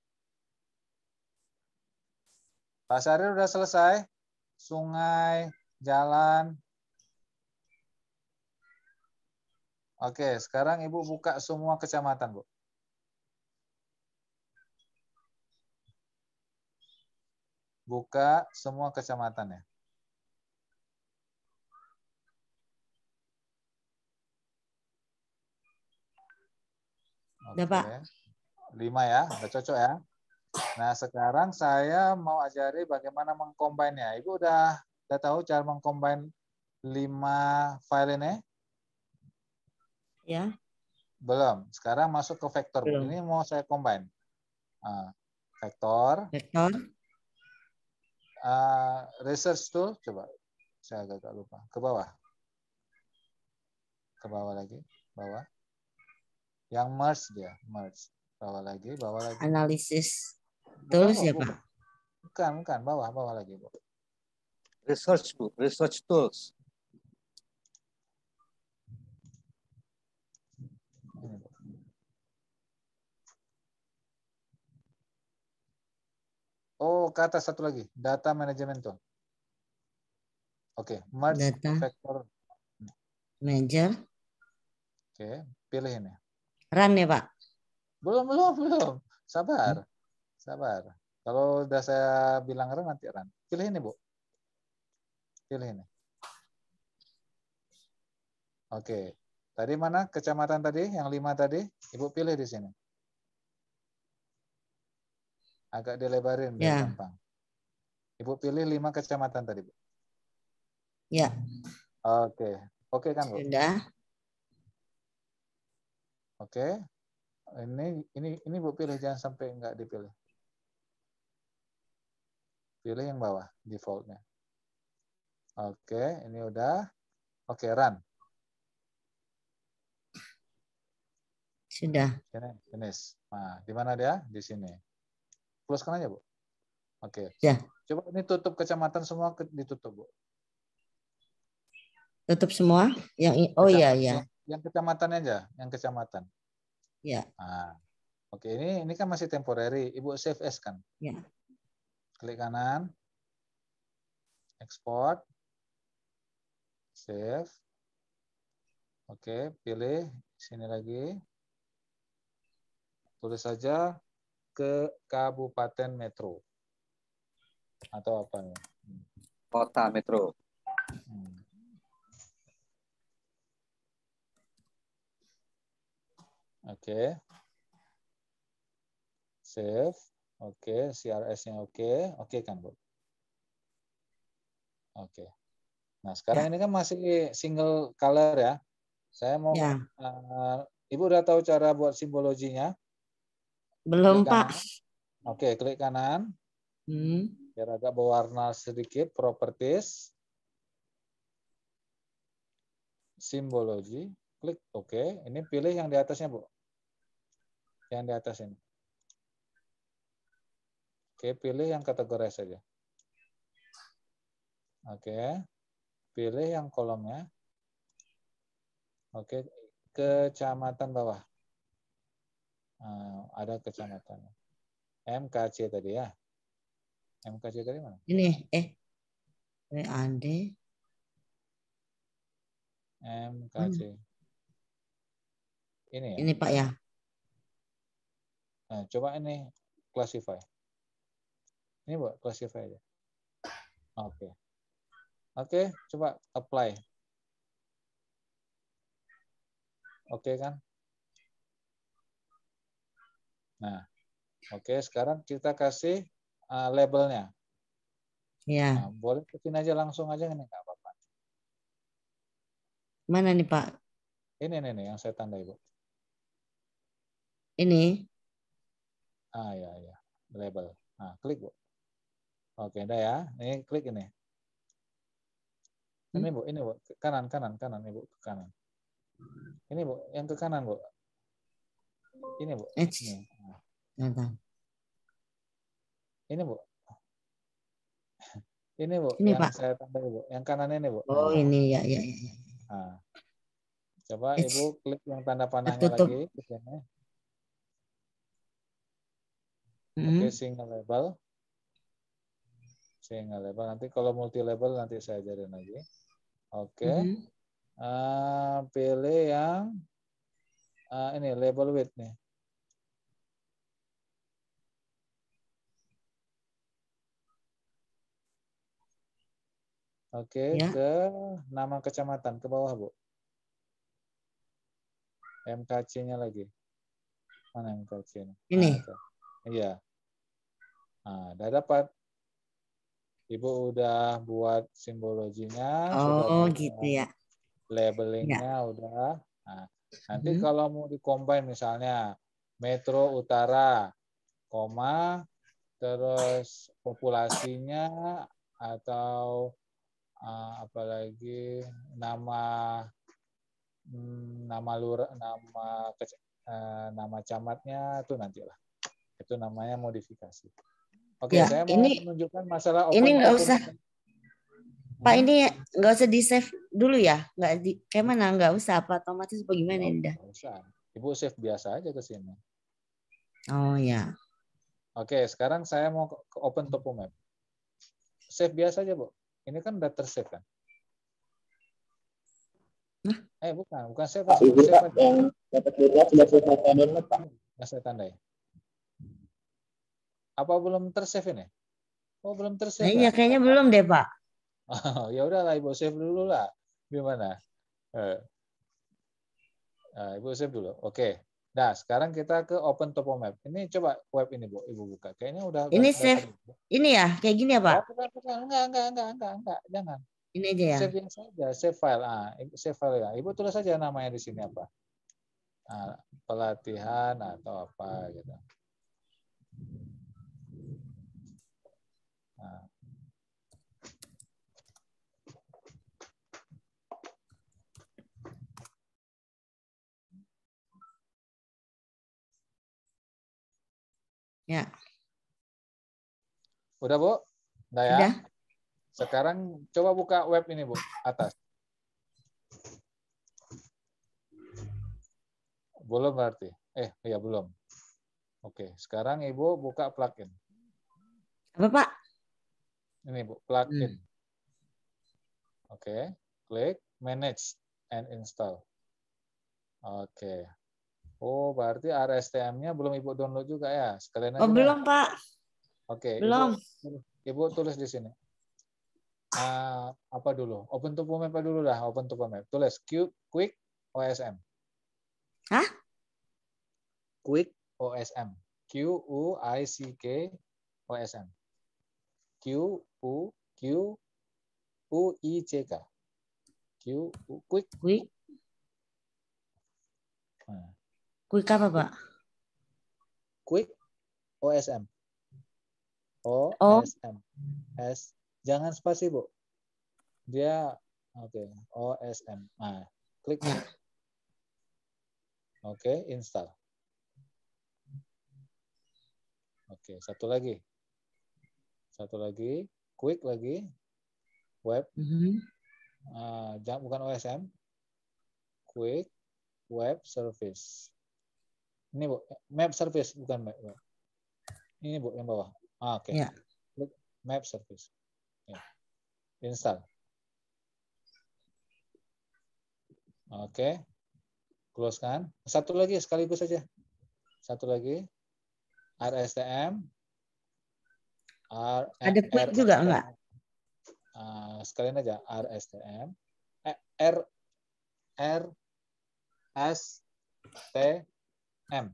Pak Syaril udah selesai? Sungai, jalan. Oke, sekarang Ibu buka semua kecamatan, Bu. Buka semua kecamatan ya. Oke. Udah, Pak. Lima ya, udah cocok ya. Nah, sekarang saya mau ajari bagaimana mengcombine-nya. Ibu udah udah tahu cara mengcombine lima file ini? Ya. Belum. Sekarang masuk ke vektor. Belum. Ini mau saya combine. Nah, vektor. Vektor. Uh, research tool, coba. Saya agak lupa. Ke bawah. Ke bawah lagi. Bawah. Yang merge dia. Merge. Bawah lagi. Bawah lagi. Analisis. Tools ya, Pak? Bukan, bukan. Bawah, bawah lagi, Bu. Research, Bu. Research tools. Oh, ke atas satu lagi. Data management tuh. Oke, merge Data vector. manager. Oke, pilih ini. Run ya Pak. Belum, belum, belum. Sabar. Sabar. Kalau udah saya bilang run, nanti run. Pilih ini, Bu. Pilih ini. Oke. Tadi mana kecamatan tadi? Yang lima tadi? Ibu pilih di sini. Agak dilebarin biar Ya. gampang. Ibu pilih lima kecamatan tadi, Bu. Ya. Oke. Oke kan, Bu? Sudah. Oke. Ini ini ini Bu pilih, jangan sampai enggak dipilih. Pilih yang bawah defaultnya. Oke, ini udah. Oke, run. Sudah. Sini, finish. Nah, di mana dia? Di sini. Close-kan aja, Bu. Oke. Ya. Coba ini tutup kecamatan semua, ditutup, Bu. Tutup semua. Yang i- oh iya Kecamatan, ya. Yang, yang kecamatan aja, yang kecamatan. Ya. Nah, oke, ini ini kan masih temporary. Ibu save as kan? Ya. Klik kanan. Export. Save. Oke, pilih sini lagi. Tulis saja ke Kabupaten Metro. Atau apa nih? Kota Metro. Hmm. Oke. Save. Oke, C R S-nya oke. Oke kan, Bu? Oke. Nah, sekarang Ya. ini kan masih single color ya. Saya mau, Ya. uh, Ibu udah tahu cara buat simbologinya? Belum Klik Pak. kanan. Oke, klik kanan. Hmm. Biar agak berwarna sedikit. Properties. Simbologi. Klik oke. Ini pilih yang di atasnya, Bu. Yang di atas ini. Oke, pilih yang kategori saja. Oke. Pilih yang kolomnya. Oke, kecamatan bawah. Nah, ada kecamatan. M K C tadi ya. M K C tadi mana? Ini eh W A D. M K C. Ini ya. Ini Pak ya. Nah, coba ini classify. Ini buat classify aja. Oke. Oke, coba apply. Oke kan? Nah, oke, sekarang kita kasih uh, labelnya. Ya. Nah, boleh kesini aja langsung aja ini nggak apa-apa. Mana nih Pak? Ini nih, nih yang saya tandai, Bu. Ini. Ah ya ya, label. Nah, klik, Bu. Oke, udah ya. Ini klik ini. Ini, Bu, ini, Bu. Ke kanan, kanan, kanan, Ibu, ke kanan. Ini, Bu, yang ke kanan, Bu. Ini, Bu. Eh. Ini. Nah. Ini, Bu. Ini, Bu, Ini yang Pak. saya tandai, Bu. Yang kanan ini, Bu. Oh, nah. ini ya ya ya. Nah. Coba Eh. Ibu klik yang tanda panahnya Tutup. lagi di sini. Hmm. Oke, single label. Single label. Nanti kalau multi label nanti saya ajarin lagi. Oke. Hmm. Uh, pilih yang uh, ini label width nih. Oke, Ya. ke nama kecamatan ke bawah, Bu. M K C-nya lagi. Mana M K C-nya? Ini. Nah, iya. Nah, udah dapat. Ibu udah buat simbologinya, sudah Oh, buat gitu ya. labelingnya, Ya. udah. Nah, nanti Hmm. kalau mau dikombin misalnya Metro Utara, koma, terus populasinya atau uh, apalagi nama hmm, nama lurah, nama uh, nama camatnya itu nantilah. Itu namanya modifikasi. Oke, Ya, saya mau ini menunjukkan masalah ini open nggak open. usah. Pak, ini nggak usah di save dulu ya? Nggak di kayak mana? Nggak usah apa otomatis bagaimana ini dah? Nggak usah. Ibu save biasa aja ke sini. Oh ya. Oke, sekarang saya mau ke open topo map. Save biasa aja, Bu. Ini kan udah tersave kan? Hah? Eh, bukan, bukan save, Pak, save, ini save Pak, aja. yang dapat lihat sudah selesai saya download, Pak. Nggak saya tandai. Apa belum tersave ini? Oh, belum Nah, tersave iya ya? kayaknya belum deh Pak. Oh, ya udahlah, Ibu save dulu lah. Gimana? Eh. Nah, Ibu save dulu. Oke. Nah, sekarang kita ke open topo map. Ini coba web ini, Bu. Ibu buka. Kayaknya udah Ini udah save terbuka. ini ya kayak gini ya Pak. Oh, bukan, bukan. Enggak, enggak, enggak, enggak, enggak. Jangan. Ini aja ya. Save yang saja, save file. Ah, Ibu save file ya. Ibu tulis saja namanya di sini apa. Nah, pelatihan atau apa gitu. Nah. Ya. Udah, Bu? Udah ya? Sudah. Sekarang coba buka web ini, Bu, atas. Belum berarti. Eh, iya belum. Oke, sekarang Ibu buka plugin. Apa Pak? Ini, Bu, plugin. Hmm. Oke, klik manage and install. Oke. Oh, berarti R S T M-nya belum Ibu download juga ya? Sekalian aja Oh dah. belum Pak. Oke, Belum. Ibu, Ibu tulis di sini. Uh, apa dulu? Open topo map dulu dah, open topo map. Tulis Q quick O S M. Hah? Quick O S M. Q U I C K O S M. Q U Q U I C K. Q U quick. Quick. Nah. Quick apa Pak? Quick O S M. O Oh. S M. S jangan spasi, Bu. Dia oke, okay. O S M. Nah, klik. Ya. Oke, okay, install. Oke, okay, satu lagi. Satu lagi, quick lagi. Web. Mm-hmm. Uh, jangan bukan O S M. Quick web service. Ini, Bu, map service bukan map. Ini, Bu, yang bawah. Ah, oke. Okay. Ya. Klik map service. Ya. Install. Oke. Okay. Close kan. Satu lagi sekaligus saja. Satu lagi. R S T M. R, Ada quick R, juga R, enggak? Uh, sekalian aja R S T M. Eh, R R S T M.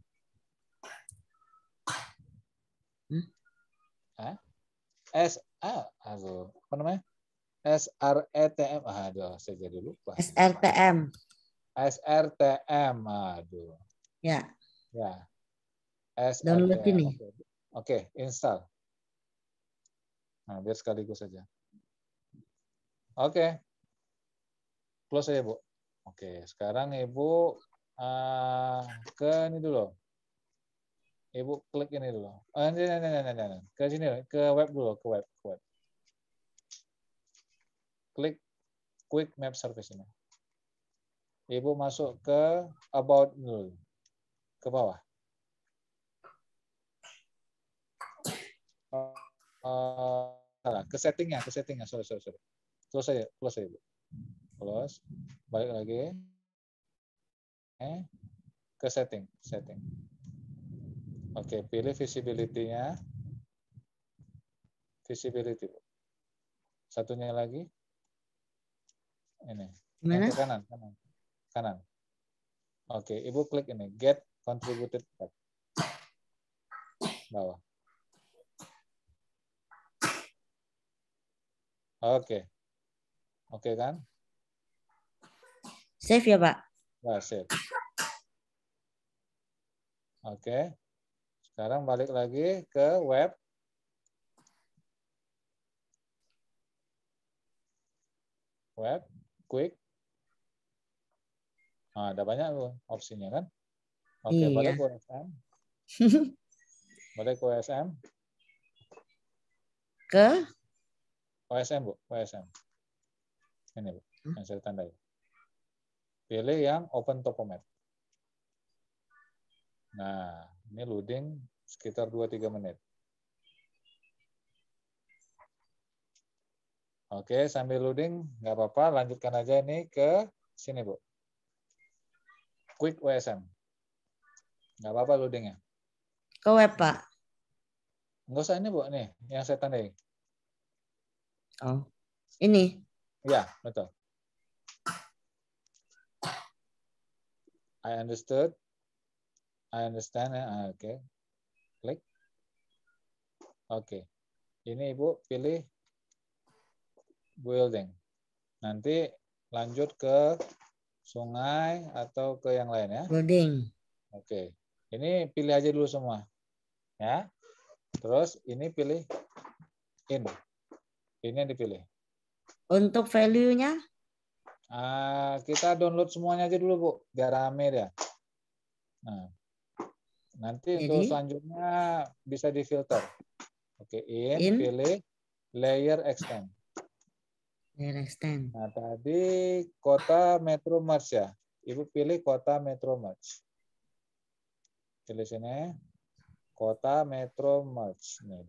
Hmm? Eh? S A, aduh, apa namanya? S R E T M. Aduh, saya jadi lupa. S R T M. S R T M. Aduh. Ya. Ya. S R T M. Download ini. Oke, okay. Okay, install. Nah, biar sekaligus saja. Oke. Okay. Close aja, Bu. Oke, okay. Sekarang Ibu uh, ke ini dulu. Ibu klik ini dulu. Oh, ini, ini, ini, ini, ini. Ke sini, ke web dulu, ke web, ke web. Klik quick map service ini. Ibu masuk ke about dulu. Ke bawah. Uh, salah, ke settingnya, ke settingnya. Sorry, sorry, sorry. Close aja, close aja, Bu. Close. Balik lagi. Eh, ke setting, setting. Oke, pilih visibility-nya. Visibility, Bu. Satunya lagi. Ini. Mana? Yang ke kanan, kanan. Kanan. Oke, Ibu klik ini, get contributed text. Bawah. Oke. Oke kan? Save ya, Pak? Nah, save. Oke. Sekarang balik lagi ke web. Web, quick. Nah, ada banyak loh opsinya kan? Oke, Iya. balik ke O S M. Balik ke O S M. Ke? O S M, Bu. O S M. Ini, Bu. Yang saya tandai. Pilih yang Open Topo Map. Nah, ini loading sekitar dua sampai tiga menit. Oke, sambil loading, nggak apa-apa. Lanjutkan aja ini ke sini, Bu. Quick W S M. Nggak apa-apa loadingnya. Ke web, Pak. Nggak usah ini, Bu. Nih, yang saya tandai. Oh, ini. Ya, betul. I understood. I understand. Ah, oke. Okay. Klik. Oke. Okay. Ini Ibu pilih building. Nanti lanjut ke sungai atau ke yang lain ya. Building. Oke. Okay. Ini pilih aja dulu semua. Ya. Terus ini pilih in. Ini yang dipilih. Untuk value-nya? Uh, kita download semuanya aja dulu, Bu. Biar rame ya. Nah. Nanti Jadi? untuk selanjutnya bisa difilter. Oke, in, In. pilih layer extend. Layer extend. Nah, tadi kota metro merge ya. Ibu pilih kota metro merge. Pilih sini. Kota metro merge. Nah.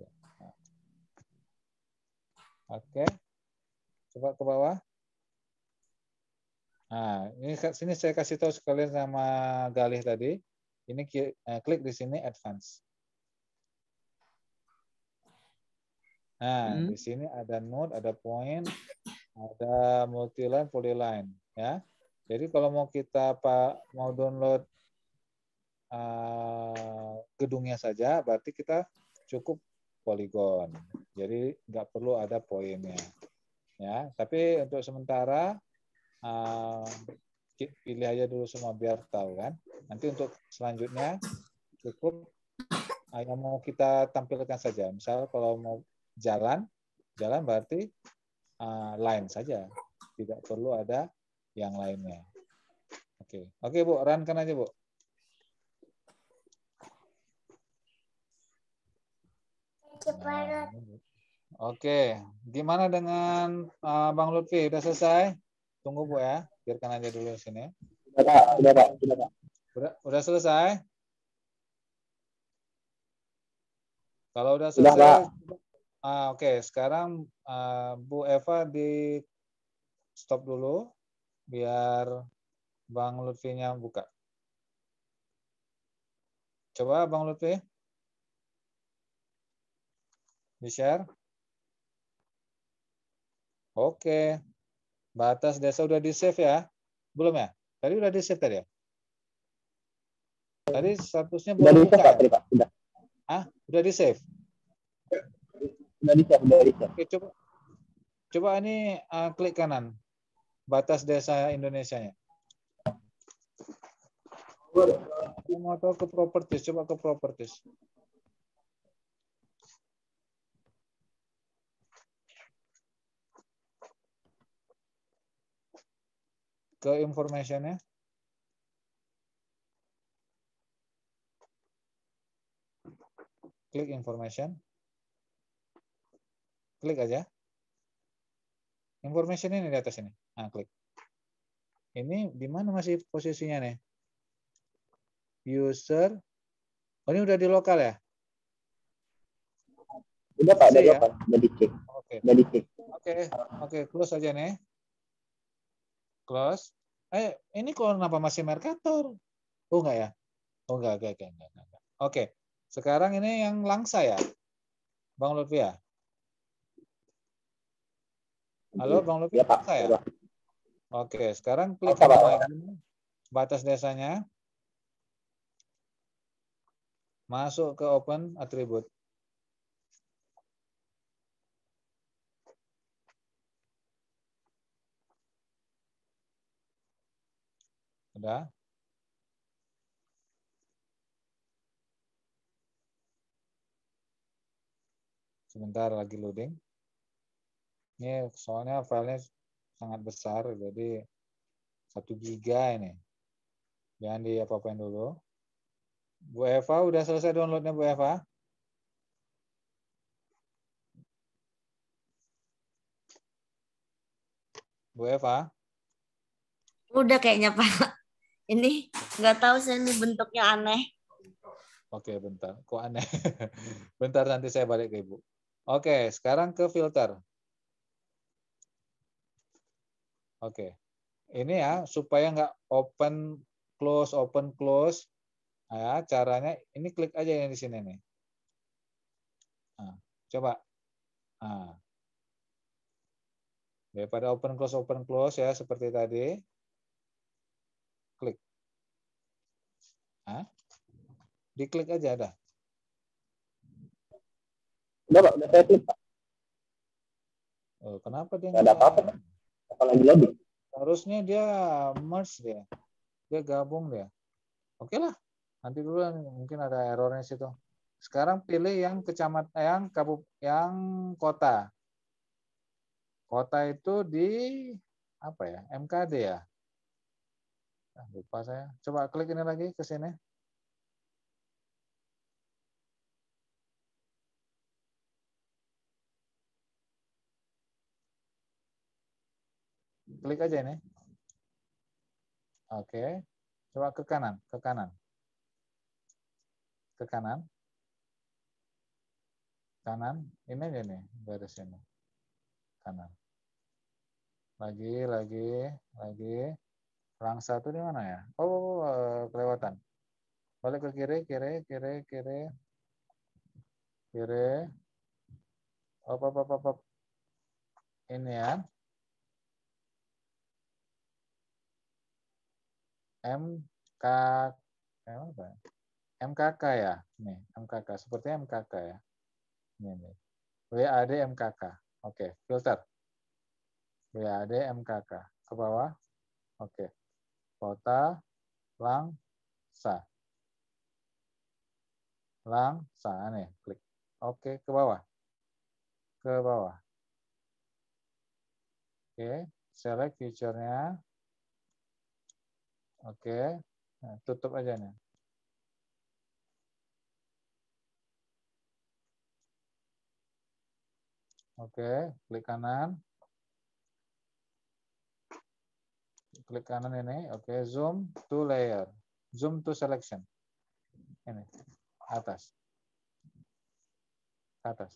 Oke. Coba ke bawah. Nah, ini sini saya kasih tahu sekalian sama Galih tadi. Ini klik di sini advance. Nah, hmm. di sini ada node, ada point, ada multiline, polyline, ya. Jadi kalau mau kita Pak mau download uh, gedungnya saja, berarti kita cukup poligon. Jadi nggak perlu ada poinnya, ya. Tapi untuk sementara uh, pilih aja dulu semua biar tahu kan. Nanti untuk selanjutnya cukup uh, yang mau kita tampilkan saja. Misal kalau mau jalan, jalan berarti uh, line saja, tidak perlu ada yang lainnya. Oke, oke Bu, run-kan aja Bu. Nah, oke, gimana dengan uh, Bang Lutfi? Udah selesai? Tunggu Bu ya, biarkan aja dulu sini. Sudah Pak, sudah Pak, sudah Pak. Udah, udah selesai? Kalau udah Sudah, selesai, Pak. ah, oke. Sekarang uh, Bu Eva di stop dulu, biar Bang Lutfi-nya buka. Coba Bang Lutfi, di share. Oke, batas desa udah di save ya? Belum ya? Tadi udah di save tadi ya? Tadi statusnya Sudah belum di save, buka Pak, ya? tadi, Pak. Sudah. Ah, udah di save? Sudah di save, sudah di save. Oke, coba. Coba ini uh, klik kanan. Batas desa Indonesianya. Saya mau tahu ke properties, coba ke properties. Ke information-nya. Klik information. Klik aja. Information ini di atas ini. Nah, klik. Ini di mana masih posisinya nih? User. Oh, ini udah di lokal ya? Sudah Pak, sudah ya? lokal. Sudah dicek. Oke. Sudah dicek. Oke, oke, close aja nih. Close. Eh, ini kok kenapa masih Mercator? Oh, enggak ya? Oh, enggak, enggak, enggak, enggak, enggak. Oke. Sekarang ini yang Langsa ya? Bang Lutfi ya? Halo, Bang Lutfi, ya, Pak. Langsa ya? Ya, Pak. Oke, sekarang klik Langsa, kanan Pak. lagi. Batas desanya. Masuk ke open attribute. Udah? Sebentar lagi loading. Ini soalnya filenya sangat besar, jadi satu giga ini. Jangan diapa-apain dulu. Bu Eva, udah selesai downloadnya Bu Eva? Bu Eva? Udah kayaknya Pak. Ini nggak tahu saya ini bentuknya aneh. Oke, bentar. Kok aneh? Bentar, nanti saya balik ke Ibu. Oke, sekarang ke filter. Oke. Ini ya supaya nggak open close open close. Nah, ya, caranya ini klik aja yang di sini nih. Nah, coba. Nah. Daripada open close open close ya seperti tadi. Klik. Nah. Diklik aja ada. Udah Pak, udah saya klik Pak. Oh, kenapa dia Nggak ada apa-apa Pak. Apalagi loading. Harusnya dia merge dia. Dia gabung dia. Oke lah. Nanti dulu mungkin ada errornya situ. Sekarang pilih yang kecamatan yang kabup yang kota. Kota itu di apa ya? M K D ya? Nah, lupa saya. Coba klik ini lagi ke sini. Klik aja ini. Oke. Coba ke kanan, ke kanan. Ke kanan. Kanan. Ini aja nih, garis ini. Kanan. Lagi, lagi, lagi. Rangsa itu di mana ya? Oh, kelewatan. Balik ke kiri, kiri, kiri, kiri. Kiri. Op, op, op, op, op. Ini ya. M K M K K ya. Nih, M K K. Sepertinya M K K ya. Ini nih. W A D M K K. Oke, filter. W A D M K K. Ke bawah. Oke. Kota Langsa. Langsa nih, klik. Oke, ke bawah. Ke bawah. Oke, select feature-nya. Oke, nah, tutup aja nih. Oke, klik kanan. Klik kanan ini. Oke, zoom to layer. Zoom to selection. Ini, atas. Atas.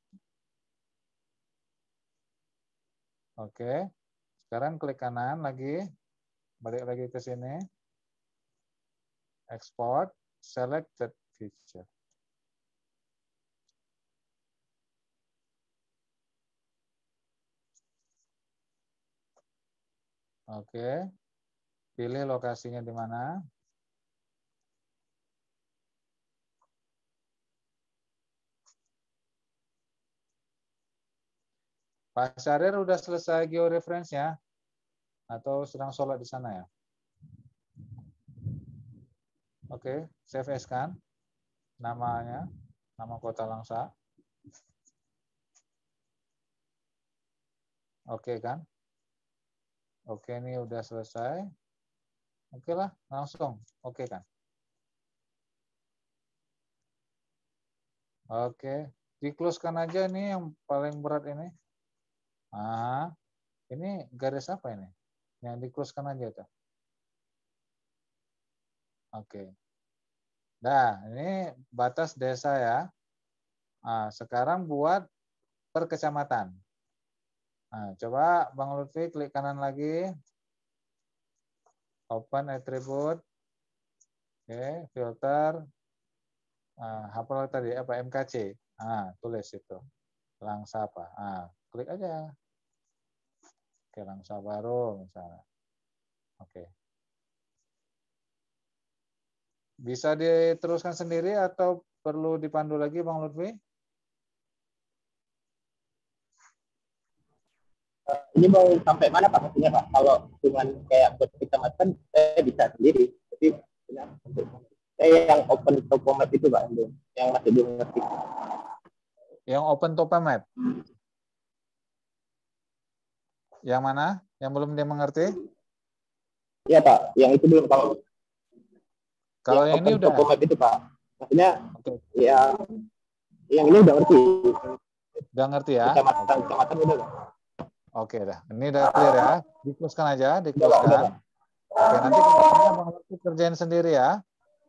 Oke, sekarang klik kanan lagi. Balik lagi ke sini. Export, selected feature. Oke, pilih lokasinya di mana. Pak Syahrir udah selesai georeference-nya? Atau sedang sholat di sana ya? Oke, save as kan. Namanya, nama kota Langsa. Oke kan? Oke, ini udah selesai. Oke lah, langsung. Oke kan? Oke, di-close-kan aja nih yang paling berat ini. Ah, ini garis apa ini? Yang di-close-kan aja tuh. Oke. Nah, ini batas desa ya. Nah, sekarang buat per kecamatan. Nah, coba Bang Lutfi klik kanan lagi. Open attribute. Oke, filter. Nah, hafal tadi apa M K C. Nah, tulis itu. Langsa apa? Nah, klik aja. Oke, Langsa baru misalnya. Oke. Bisa diteruskan sendiri atau perlu dipandu lagi Bang Lutfi? Ini mau sampai mana Pak maksudnya Pak? Kalau cuman kayak buat kecamatan, saya bisa sendiri. Tapi saya yang open topomat itu Pak, yang masih belum ngerti. Yang open topomat? Yang mana? Yang belum dia mengerti? Iya Pak, yang itu belum tahu. Kalau yang, yang ini udah. Topomat itu Pak. Maksudnya, okay. ya, yang ini udah ngerti. Udah ngerti ya? Kecamatan, kecamatan udah. Oke dah, ini udah clear ya. Di-close-kan aja, di-close-kan. Oke, nanti kita Bang Lutfi kerjain sendiri ya.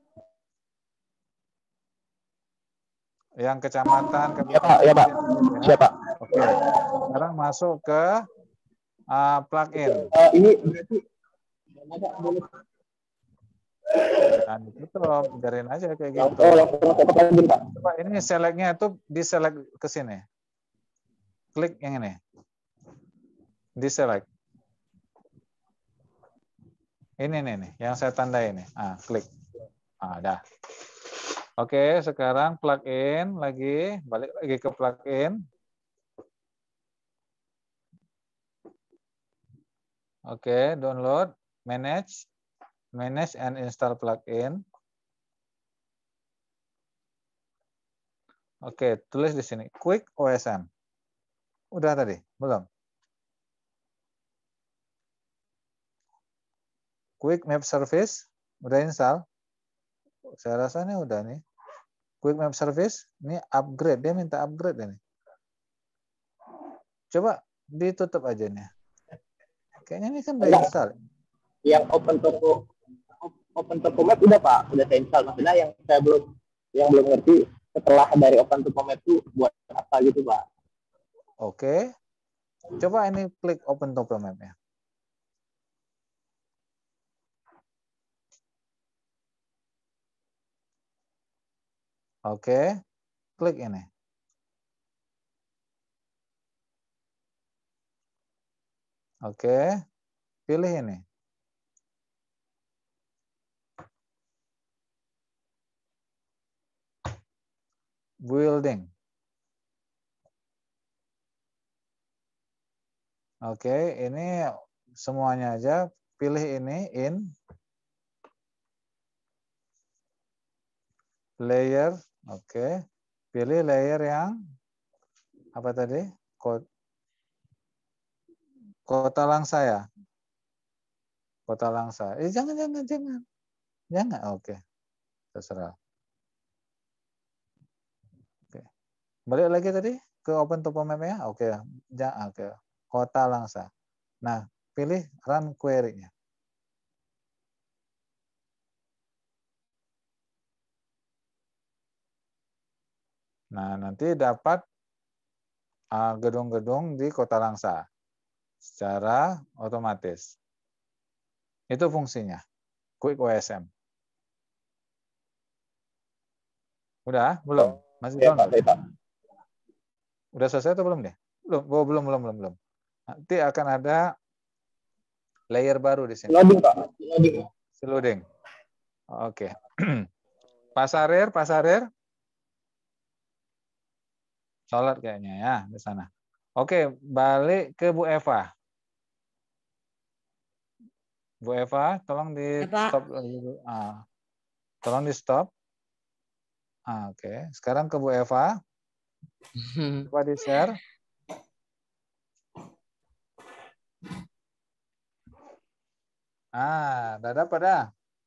Yang kecamatan, ya Pak, ya Pak. Siapa? Oke, sekarang masuk ke uh, plugin. Uh, ini berarti ada boleh Nah, ditutup, biarin aja kayak gitu. langsung langsung masuk ke plugin, Pak. Coba ini selectnya itu di select ke sini. Klik yang ini. Di select. Ini nih, nih yang saya tandai ini. Ah, klik. Ah, dah. Oke, sekarang plugin lagi, balik lagi ke plugin. Oke, download, manage, manage and install plugin. Oke, tulis di sini Quick O S M. Udah tadi? Belum? Quick Map Service udah install? Saya rasa ini udah nih. Quick Map Service ini upgrade, dia minta upgrade ini. Coba ditutup aja nih. Kayaknya ini kan udah install. Yang open toko open toko map udah Pak, udah saya install. Maksudnya yang saya belum yang belum ngerti setelah dari open toko map itu buat apa gitu Pak. Oke. Coba ini klik open toko map ya. Oke. Klik ini. Oke. Pilih ini. Building. Oke, ini semuanya aja. Pilih ini, in. Layer. Oke. Pilih layer yang apa tadi? Kota Langsa ya? Kota Langsa. Eh, jangan, jangan, jangan. Jangan, oke. Terserah. Oke. Balik lagi tadi ke open topo map ya? Oke. Jangan, oke. Kota Langsa. Nah, pilih run query-nya. Nah, nanti dapat gedung-gedung uh, di Kota Langsa secara otomatis. Itu fungsinya. Quick O S M. Udah? Belum? Masih Ya, download? Pak, Pak. Udah selesai atau belum deh? Belum, oh, belum, belum, belum, belum. Nanti akan ada layer baru di sini. Loading Pak, loading. Loading. Oke. Pasarir, pasarir. Sholat kayaknya ya di sana. Oke, balik ke Bu Eva. Bu Eva, tolong di Ya, stop dulu. Ah, tolong di stop. Ah, oke, sekarang ke Bu Eva. Coba di share. Ah, udah dapat dah.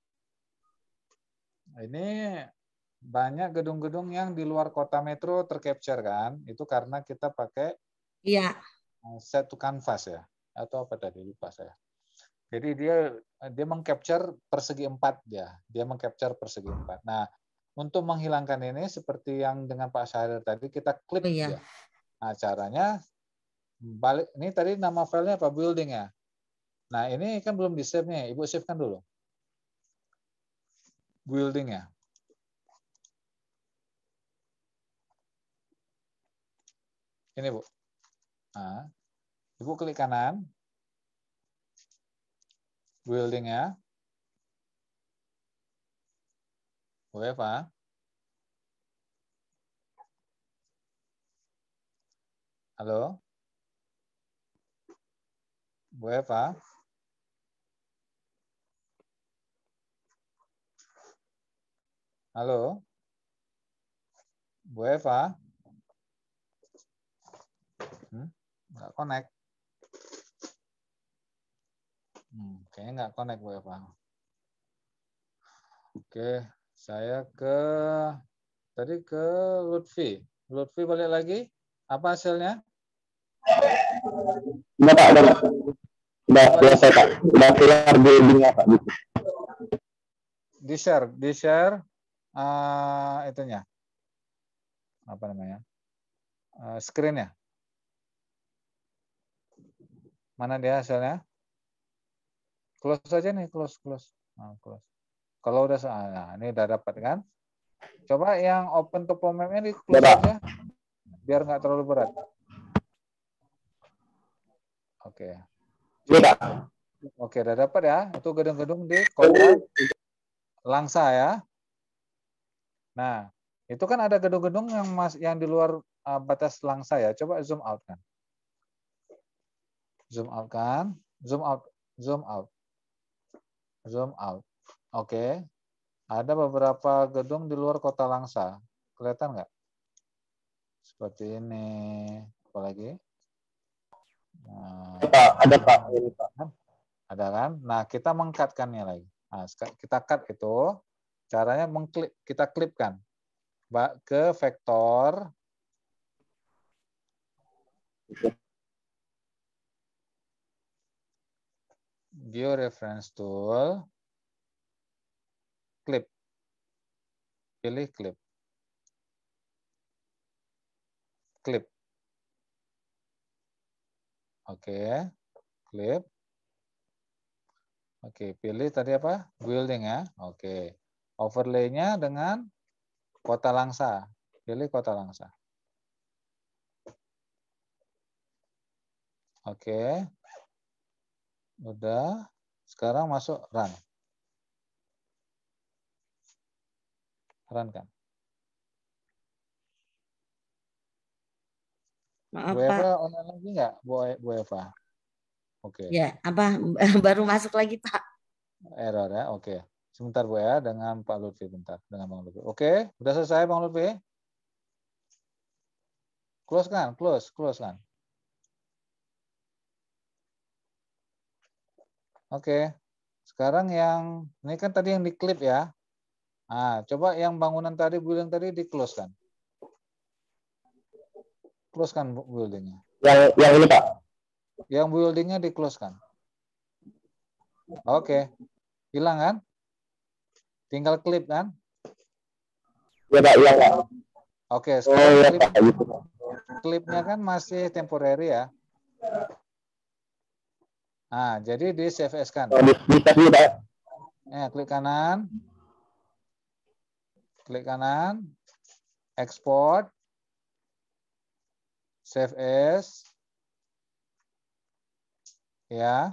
Ini banyak gedung-gedung yang di luar kota metro tercapture kan? Itu karena kita pakai Iya. set to canvas ya, atau apa tadi lupa saya. Jadi dia dia mengcapture persegi empat dia, dia mengcapture persegi empat. Nah, untuk menghilangkan ini seperti yang dengan Pak Syahrir tadi kita klik Oh, iya. dia. Nah, caranya balik ini tadi nama filenya apa building ya. Nah, ini kan belum di save nih, Ibu save kan dulu. Building ya. Ini Bu. Nah, Ibu klik kanan. Building ya. Bu Eva. Halo. Bu Eva. Halo. Bu Eva. Hmm, nggak connect. Hmm, kayaknya nggak connect Bu Eva. Oke, saya ke tadi ke Lutfi. Lutfi balik lagi. Apa hasilnya? Udah Pak, udah Pak. Udah selesai Pak. Udah keluar building-nya Pak. Gitu. Di share, di share uh, itunya. Apa namanya? Uh, screen-nya. Mana dia hasilnya? Close saja nih, close, close. Nah, close. Kalau udah, nah, ini udah dapat kan? Coba yang open topo map-nya di close Dapat. saja, biar nggak terlalu berat. Oke. Ini Pak. Oke, udah dapat ya. Itu gedung-gedung di kota Langsa ya. Nah, itu kan ada gedung-gedung yang mas yang di luar uh, batas Langsa ya. Coba zoom out kan. Zoom out kan. Zoom out. Zoom out. Zoom out. Oke. Ada beberapa gedung di luar kota Langsa. Kelihatan nggak? Seperti ini. Apalagi? Nah, Pak, ada Pak. Ini Pak. ada kan? Nah, kita mengkatkannya lagi. Nah, kita cut itu. Caranya mengklip, kita klipkan ke vektor georeference tool, klip, pilih klip, klip, oke, klip, oke, pilih tadi apa? Building ya, oke, overlay-nya dengan kota Langsa, pilih kota Langsa, oke, udah, sekarang masuk run, run kan? Maaf Bu Pak. Eva online lagi nggak, Bu Bu Eva? Oke. Ya, apa baru masuk lagi Pak? Error ya, oke. Sebentar Bu ya, dengan Pak Lutfi bentar, dengan Bang Lutfi. Oke, udah selesai Bang Lutfi? Close kan, close, close kan. Oke. Sekarang yang ini kan tadi yang diklip ya. Nah, coba yang bangunan tadi, building tadi di close kan. Close kan buildingnya. Yang yang ini Pak. Yang buildingnya di close kan. Oke. Hilang kan? Tinggal klip kan? Ya Pak, iya Pak. Oke, Oh sekarang ya klip, Pak, gitu Pak. klipnya kan masih temporary ya. Nah, jadi di save as kan. Oh, di bisa sih Pak. Eh, klik kanan. Klik kanan. Export. Save as. Ya.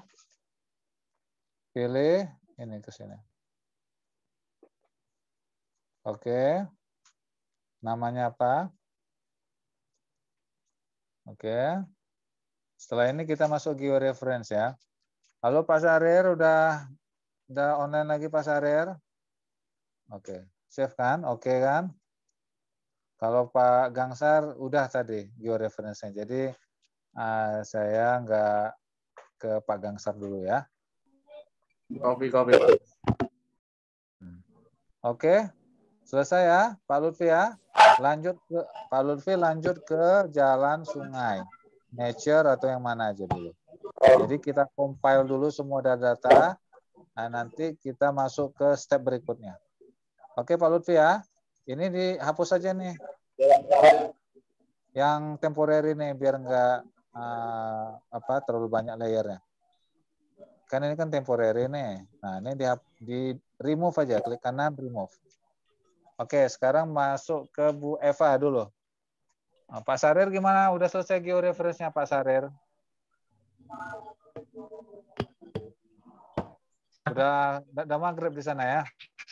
Pilih ini ke sini. Oke. Namanya apa? Oke. Setelah ini kita masuk georeference ya. Halo Pak Sarir, udah udah online lagi Pak Sarir? Oke. Save kan? Oke kan? Kalau Pak Gangsar udah tadi georeference-nya. Jadi uh, saya nggak ke Pak Gangsar dulu ya. Kopi, kopi, Pak. Oke. Selesai ya, Pak Lutfi ya. Lanjut ke Pak Lutfi lanjut ke jalan sungai. Nature atau yang mana aja dulu. Jadi kita compile dulu semua data. Nah, nanti kita masuk ke step berikutnya. Oke Pak Lutfi ya. Ini dihapus saja nih. Yang temporary nih biar enggak uh, apa terlalu banyak layernya. Kan ini kan temporary nih. Nah, ini di, di remove aja, klik kanan remove. Oke, sekarang masuk ke Bu Eva dulu. Nah, Pak Sarir gimana? Udah selesai georeference-nya Pak Sarir? Udah udah maghrib di sana ya?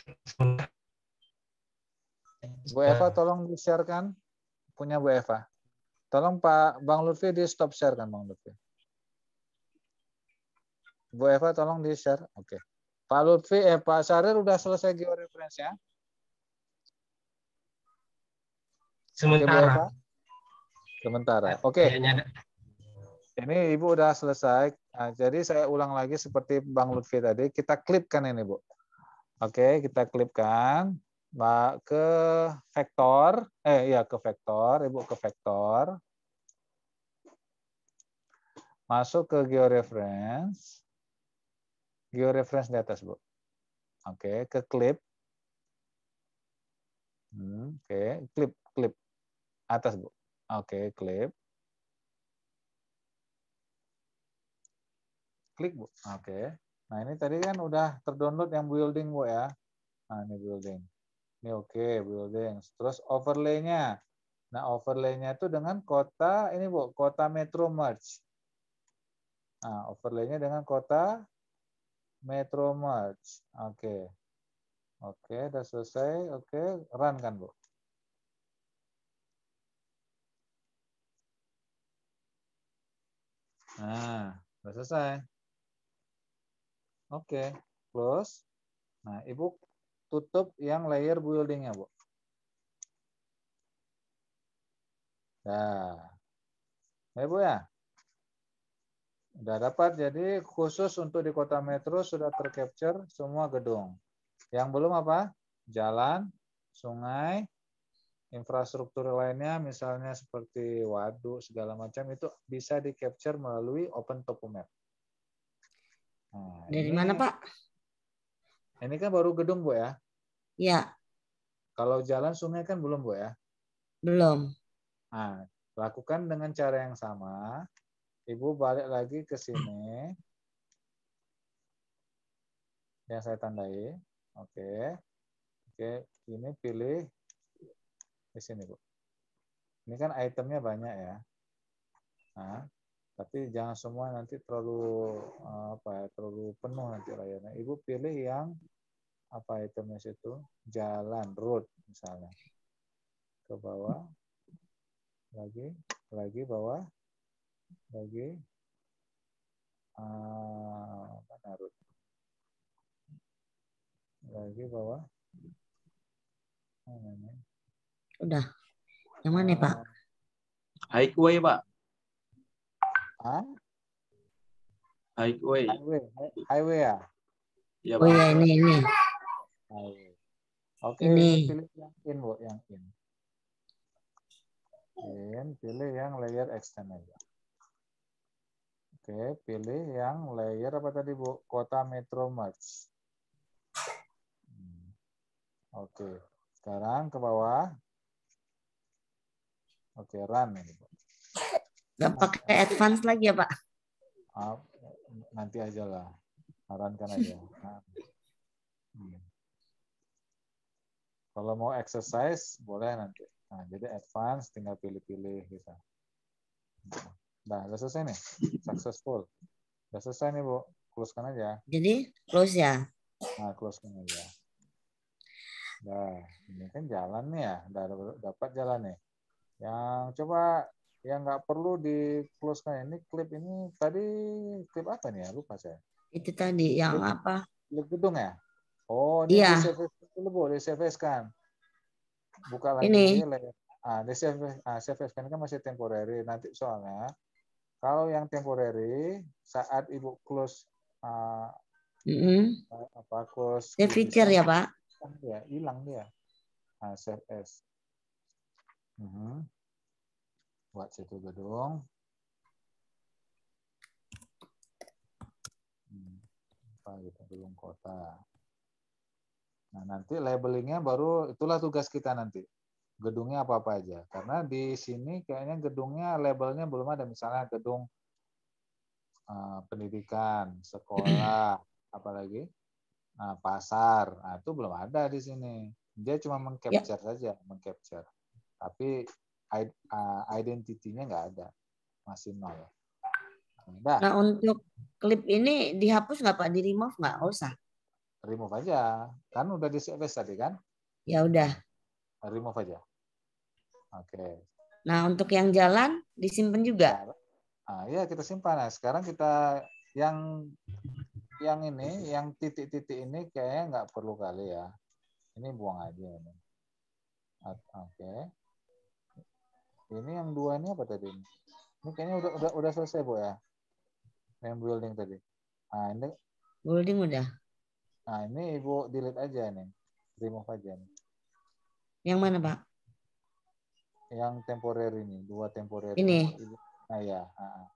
Bu Eva tolong di-share-kan punya Bu Eva. Tolong Pak Bang Lutfi di stop share kan Bang Lutfi. Bu Eva tolong di-share. Oke. Pak Lutfi eh Pak Sarir udah selesai georeference-nya? Sementara. Oke, sementara. Oke. Kayaknya Ini Ibu udah selesai. Nah, jadi saya ulang lagi seperti Bang Lutfi tadi. Kita klipkan ini, Bu. Oke, kita klipkan. Mbak ke vektor. Eh, iya ke vektor. Ibu ke vektor. Masuk ke georeference. Georeference di atas, Bu. Oke, ke klip. Hmm, Oke, klip, klip. Atas, Bu. Oke, klip. klik Bu. Oke. Nah ini tadi kan udah terdownload yang building Bu ya. Nah ini building. Ini oke building. Terus overlay-nya. Nah overlay-nya itu dengan kota ini Bu, kota Metro Merge. Nah overlay-nya dengan kota Metro Merge. Oke. Oke, udah selesai. Oke, run kan Bu. Nah, udah selesai. Oke, close. Nah, Ibu tutup yang layer building-nya, Bu. Nah, ya Bu ya. Udah dapat, jadi khusus untuk di kota Metro sudah tercapture semua gedung. Yang belum apa? Jalan, sungai, infrastruktur lainnya misalnya seperti waduk segala macam itu bisa di capture melalui Open Topo Map. Nah, Dari ini, mana Pak? ini kan baru gedung Bu ya. Ya, Kalau jalan sungai kan belum Bu ya. belum. Nah, lakukan dengan cara yang sama. Ibu balik lagi ke sini. Yang saya tandai. Oke. Oke, ini pilih di sini Bu. Ini kan itemnya banyak ya. Nah, tapi jangan semua nanti terlalu apa ya, terlalu penuh nanti layarnya. Ibu pilih yang apa itemnya situ, jalan, road misalnya. Ke bawah. Lagi, lagi bawah. Lagi. Uh, mana road? Lagi bawah. Mana ini? Udah. Yang mana Uh, Pak? Highway, Pak. Ah? Highway. Highway, highway ya? Ya, Oh Pak. ya ini ini. Highway. Oke, Ini. ini pilih yang in, Bu, yang in. In, pilih yang layer extend aja. Oke, pilih yang layer apa tadi, Bu? Kota Metro Merge. Hmm. Oke, sekarang ke bawah. Oke, run ini, Bu. Gak pakai advance lagi ya Pak? Ah, nanti aja lah. Sarankan aja. Nah. Hmm. Kalau mau exercise, boleh nanti. Nah, jadi advance tinggal pilih-pilih gitu. Nah, udah selesai nih. Successful. Udah selesai nih, Bu. Close-kan aja. Jadi close ya? Nah, close-kan aja. Nah, ini kan jalan nih ya. Udah dapat jalan nih. Yang coba yang nggak perlu di close-kan ini, klip ini tadi klip apa nih ya? Lupa saya. Itu tadi yang Klip, apa? klip gedung ya? Oh, ini Iya. di save dulu, Bu. Di save kan. Buka lagi. Ini. Ah, di save, ah, save kan masih temporary. Nanti soalnya kalau yang temporary saat Ibu close uh, Mm-hmm. apa close Saya feature ya Pak? Ya, hilang dia. Nah, save as. Uh-huh. Buat situ gedung. Hmm. Apa gitu, gedung kota. Nah, nanti labelingnya baru itulah tugas kita nanti. Gedungnya apa-apa aja. Karena di sini kayaknya gedungnya labelnya belum ada. Misalnya gedung uh, pendidikan, sekolah, apalagi nah, pasar. Nah, itu belum ada di sini. Dia cuma mengcapture ya. saja, mengcapture. Tapi uh, identity-nya nggak ada. Masih nol. Nah, nah, untuk klip ini dihapus nggak Pak? Di-remove nggak? Oh, usah. Remove aja. Kan udah di save tadi kan? Ya udah. Nah, remove aja. Oke. Okay. Nah, untuk yang jalan disimpan juga. Nah, ya kita simpan. Nah, sekarang kita yang yang ini, yang titik-titik ini kayaknya nggak perlu kali ya. Ini buang aja ini. Oke. Okay. Ini yang dua ini apa tadi? Ini kayaknya udah udah udah selesai Bu ya. Yang building tadi. Nah, ini building udah. Nah, ini Ibu delete aja nih. Remove aja nih. Yang mana, Pak? Yang temporary ini, dua temporary. Ini. Nah, ya. Nah.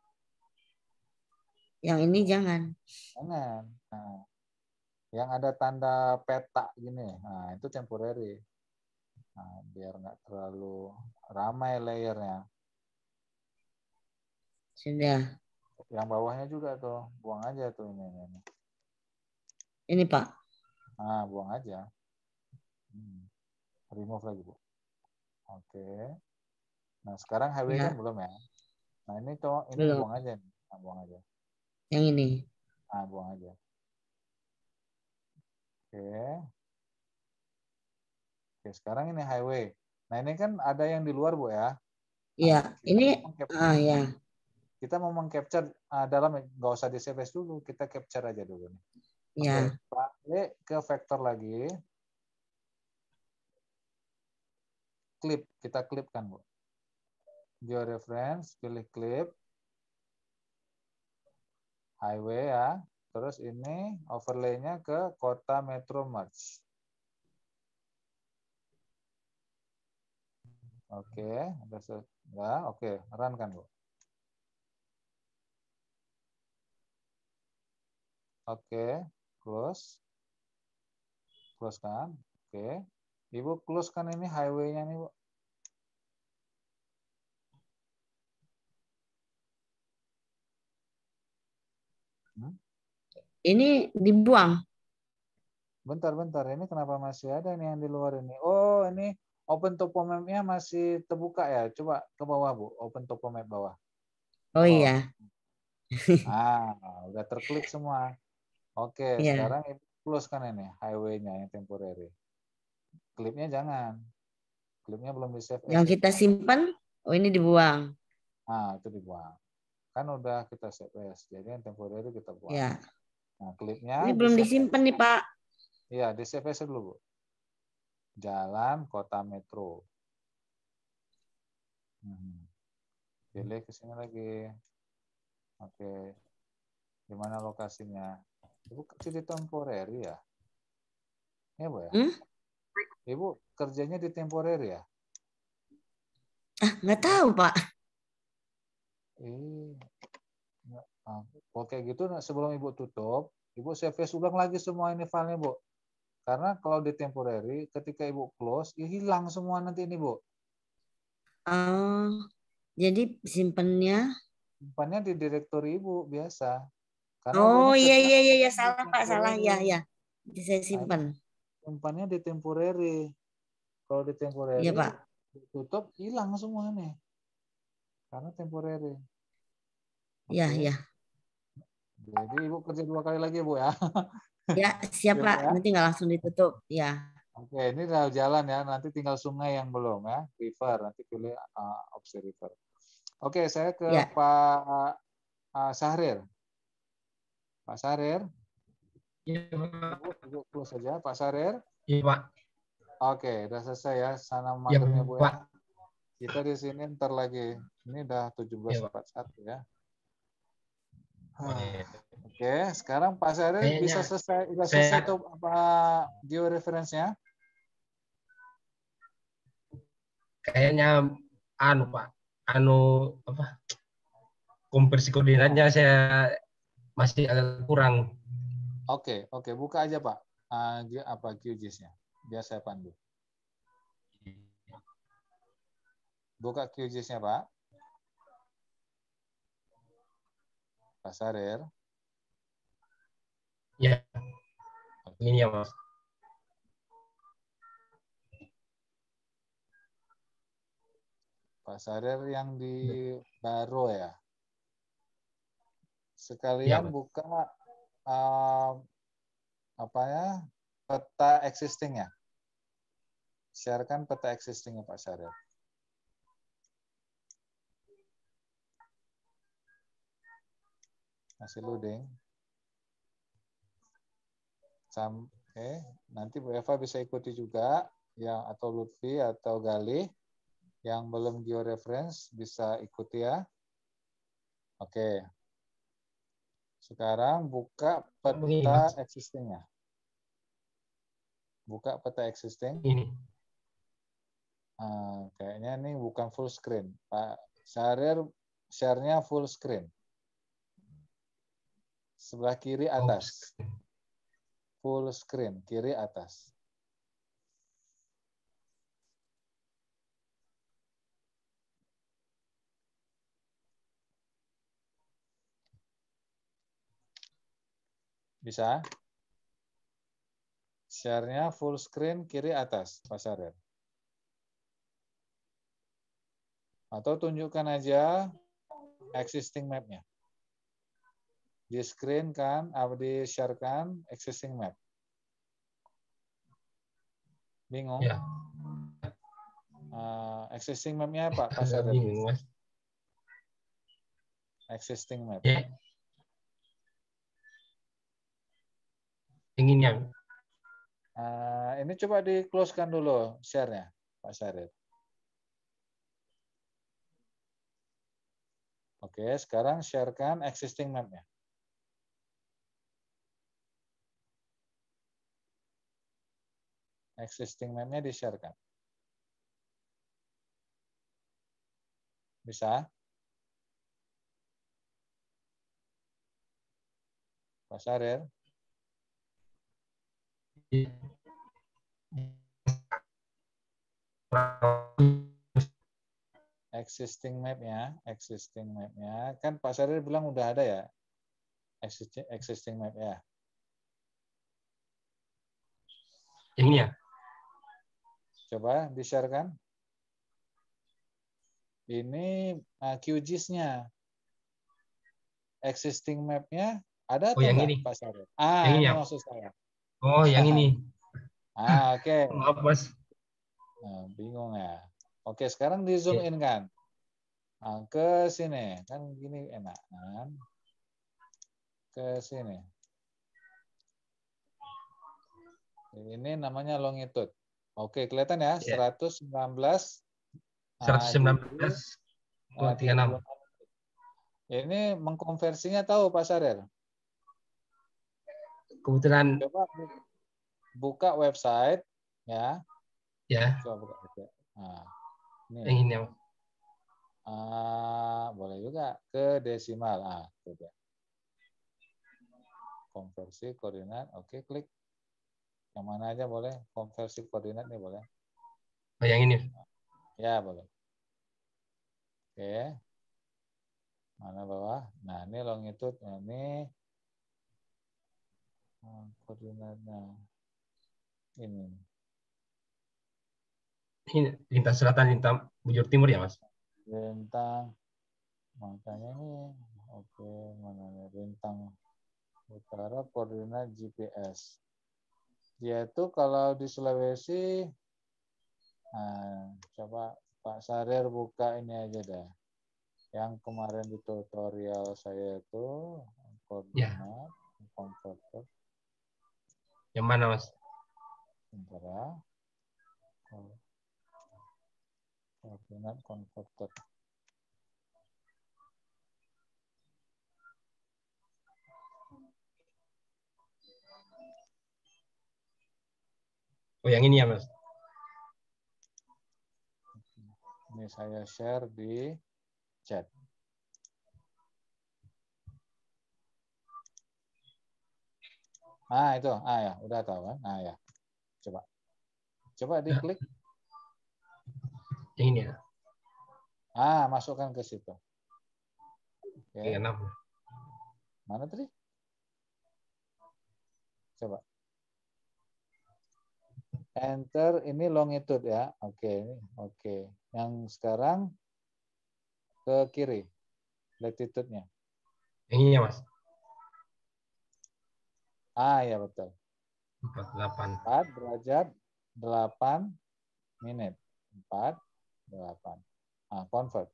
Yang ini jangan. Jangan. Nah. Yang ada tanda peta gini. Nah, itu temporary. Nah, biar nggak terlalu ramai layernya. Sudah. Yang bawahnya juga tuh, buang aja tuh ini. Ini, ini. Ini Pak. Nah, buang aja. Hmm. Remove lagi, Bu. Oke. Nah, sekarang highway Ya, kan belum ya? Nah, ini tuh ini belum. buang aja nih. Nah, buang aja. Yang ini. Nah, buang aja. Oke. Oke, sekarang ini highway. Nah, ini kan ada yang di luar, Bu ya. Iya, Nah, kita ini mau cap- ah ya. kita mau meng-capture uh, dalam, nggak usah di save as dulu, kita capture aja dulu nih. Oke, Ya. balik ke vektor lagi. Clip, kita clip kan, Bu. Georeference, pilih clip. Highway ya. Terus ini overlay-nya ke kota Metro Merge. Oke, udah sudah. Oke, run kan, Bu. Oke, close. Close kan? Oke. Ibu close kan ini highway-nya nih, Bu. Hmm? Ini dibuang. Bentar, bentar. Ini kenapa masih ada nih yang di luar ini? Oh, ini open topo map-nya masih terbuka ya. Coba ke bawah, Bu. Open topo map bawah. Oh Oh. iya. Ah, udah terklik semua. Oke, Iya. sekarang ibu close kan ini highway-nya yang temporary. Klipnya jangan. Klipnya belum di save as. Yang kita simpan, oh ini dibuang. Nah, itu dibuang. Kan udah kita save as. Jadi yang temporary kita buang. Ya. Nah, klipnya Ini belum di-save disimpan nih, Pak. Iya, di save as dulu, Bu. Jalan Kota Metro. Hmm. Pilih ke sini lagi. Oke. Di mana lokasinya? Ibu kerja di temporary ya? Iya, Bu ya? Hmm? Ibu kerjanya di temporary ya? Ah, nggak tahu, Pak. Eh, nah, oke gitu. Nah, sebelum Ibu tutup, Ibu save as ulang lagi semua ini filenya, Bu. Karena kalau di temporary, ketika Ibu close, ya hilang semua nanti ini, Bu. Oh, jadi simpennya. Simpannya di direktori Ibu biasa. Karena Ibu Oh ini iya kerja iya iya ya, di salah Pak, salah temporary. ya ya. Jadi saya Nah, ini simpan. simpannya di temporary. Kalau di Iya temporary, Pak. tutup, hilang semua nih. Karena temporary. Iya Oke. iya. Jadi Ibu kerja dua kali lagi, Bu ya. Ya siap Ya, Bu Pak. ya. Nanti nggak langsung ditutup. Ya. Oke, ini udah jalan ya. Nanti tinggal sungai yang belum ya. River, nanti pilih uh, opsi river. Oke, saya ke Ya. Pak uh, Syahrir. Pak Syahrir. Iya, Pak. Ibu, Ibu close saja, Pak Syahrir. Iya, Pak. Oke, udah selesai ya. Sana Iya, magernya, Bu Pak. ya. Kita di sini ntar lagi. Ini udah tujuh belas Iya, Pak. empat puluh satu ya. Oh, iya. Oke, sekarang Pak Syahrir Kayaknya bisa selesai, udah saya selesai tuh apa georeference-nya? kayaknya anu, Pak. Anu apa? Konversi koordinatnya saya masih agak kurang. Oke, oke, buka aja Pak. Uh, apa Q G I S-nya? Biar saya pandu. Buka Q G I S-nya Pak. Pak Syahrir. Ya. Ini ya, Mas. Pak Syahrir yang di Baro ya. Ya, Sekalian Mas. buka uh, apa ya? Peta existing-nya. Sharekan peta existing-nya Pak Syahrir. Masih loading. Sam, oke, okay. Nanti Bu Eva bisa ikuti juga, yang atau Lutfi atau Galih yang belum georeference bisa ikuti ya. Oke. Okay. Sekarang buka peta existing-nya. Buka peta existing. Ini. Nah, kayaknya ini bukan full screen. Pak Syahrir share-nya full screen. Sebelah kiri atas. Full screen, kiri atas. Bisa? Share-nya full screen kiri atas, Pak Syaril. Atau tunjukkan aja existing map-nya. Di screen kan, atau di share kan existing map. Bingung? Ya. Uh, existing map-nya apa, Pak Agak Syaril? bingung, Mas. Existing map. Ya. Inginnya. Uh, ini coba di close-kan dulu share-nya, Pak Syaril. Oke, sekarang share-kan existing map-nya. Existing map-nya di-share-kan. Bisa? Pak Syaril? Existing map-nya, existing map-nya. Kan Pak Syaril bilang udah ada ya? Existing, existing map ya. Yang ini ya? Coba di-share kan? Ini uh, Q G I S-nya. Existing map-nya ada Oh, atau yang enggak, ini. Pak Syaril? Ah, Yang ini ini ya? maksud saya. Oh, yang ini. Ah, oke. Okay. Maaf, Mas. Nah, bingung ya. Oke, sekarang di zoom in kan. Nah, ke sini. Kan gini enak kan. Ke sini. Ini namanya longitude. Oke, kelihatan ya, Ya. seratus sembilan belas seratus sembilan belas koma tiga enam. Ini mengkonversinya tahu Pak Syaril? Kebetulan Coba buka website ya. ya. Coba buka website. Nah, ini. Yang ini ya. Ah, boleh juga ke desimal. Ah, itu dia. Konversi koordinat. Oke, klik. Yang mana aja boleh. Konversi koordinat nih boleh. Oh, yang ini. Ya, boleh. Oke. Mana bawah? Nah, ini longitude. Ini koordinatnya. Ini. Ini lintang selatan, lintang bujur timur ya, Mas? Lintang. Makanya ini. Oke, mana nih? Lintang utara koordinat G P S. Dia itu kalau di Sulawesi, nah, coba Pak Syaril buka ini aja deh. Yang kemarin di tutorial saya itu koordinat ya. Converter. Yang mana, Mas? Sementara koordinat converter. Oh, yang ini ya, Mas? Ini saya share di chat. Ah, itu. Ah, ya. Udah tahu kan? Ah, ya. Coba. Coba diklik. Yang ini ya? Ah, masukkan ke situ. Oke. Yang enam. Mana tadi? Coba. Enter, ini longitude ya. Oke, oke. Yang sekarang ke kiri, latitude-nya. Yang ini ya, Mas? Ah, ya betul. empat puluh delapan. empat derajat delapan menit. empat, delapan. Ah, convert.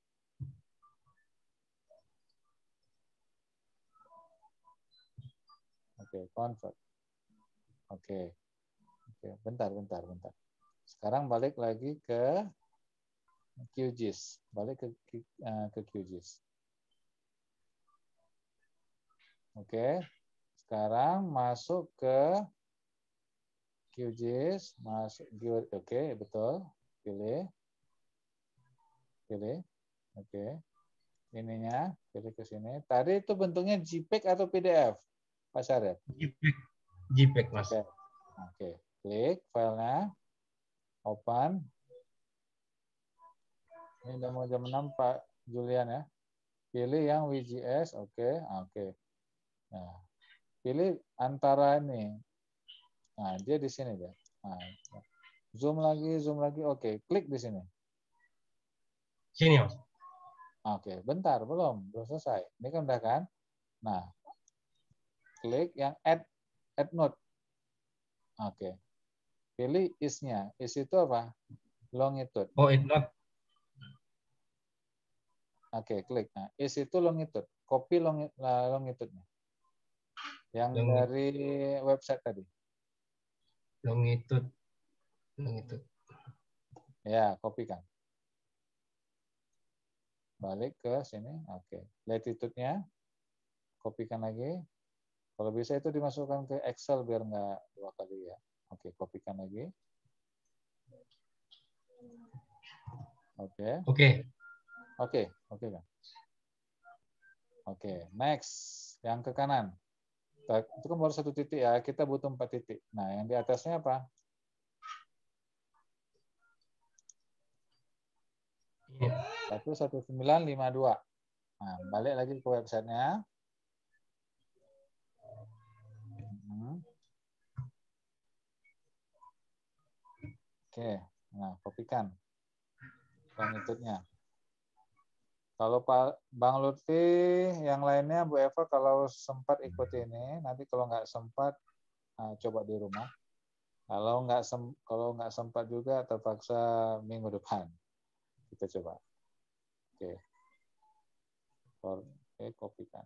Oke, convert. Oke. Oke, bentar, bentar, bentar. Sekarang balik lagi ke Q G I S. Balik ke uh, ke Q G I S. Oke. Sekarang masuk ke Q G I S, masuk oke, betul. Pilih. Pilih. Oke. Ininya, pilih ke sini. Tadi itu bentuknya JPEG atau P D F? Pak Syaril? JPEG. JPEG, Mas. JPEG. Oke. Klik filenya. Open. Ini udah mau jam enam Pak Julian ya. Pilih yang W G S, oke, oke. Nah, pilih antara ini. Nah, dia di sini deh. Nah, zoom lagi, zoom lagi. Oke, klik di sini. Sini, Mas. Oke, bentar, belum, belum selesai. Ini kan udah kan? Nah, klik yang add add note. Oke. Pilih is-nya. Is itu apa? Longitude. Oh, it not. Oke, klik. Nah, is itu longitude. Copy long, longitude-nya. Yang Long- dari website tadi. Longitude. Longitude. Ya, kopikan. Balik ke sini. Oke. Latitude-nya. Kopikan lagi. Kalau bisa itu dimasukkan ke Excel biar nggak dua kali ya. Oke, kopikan lagi. Oke. Oke. Oke, oke kan. Oke, next. Yang ke kanan. Itu kan baru satu titik ya, kita butuh empat titik. Nah, yang di atasnya apa? Ini. satu satu sembilan lima dua. Nah, balik lagi ke websitenya. Hmm. Oke, nah kopikan longitude-nya. Kalau Pak Bang Lutfi, yang lainnya Bu Eva kalau sempat ikuti ini, nanti kalau nggak sempat nah, coba di rumah. Kalau nggak sem kalau nggak sempat juga terpaksa minggu depan kita coba. Oke, oke kopikan.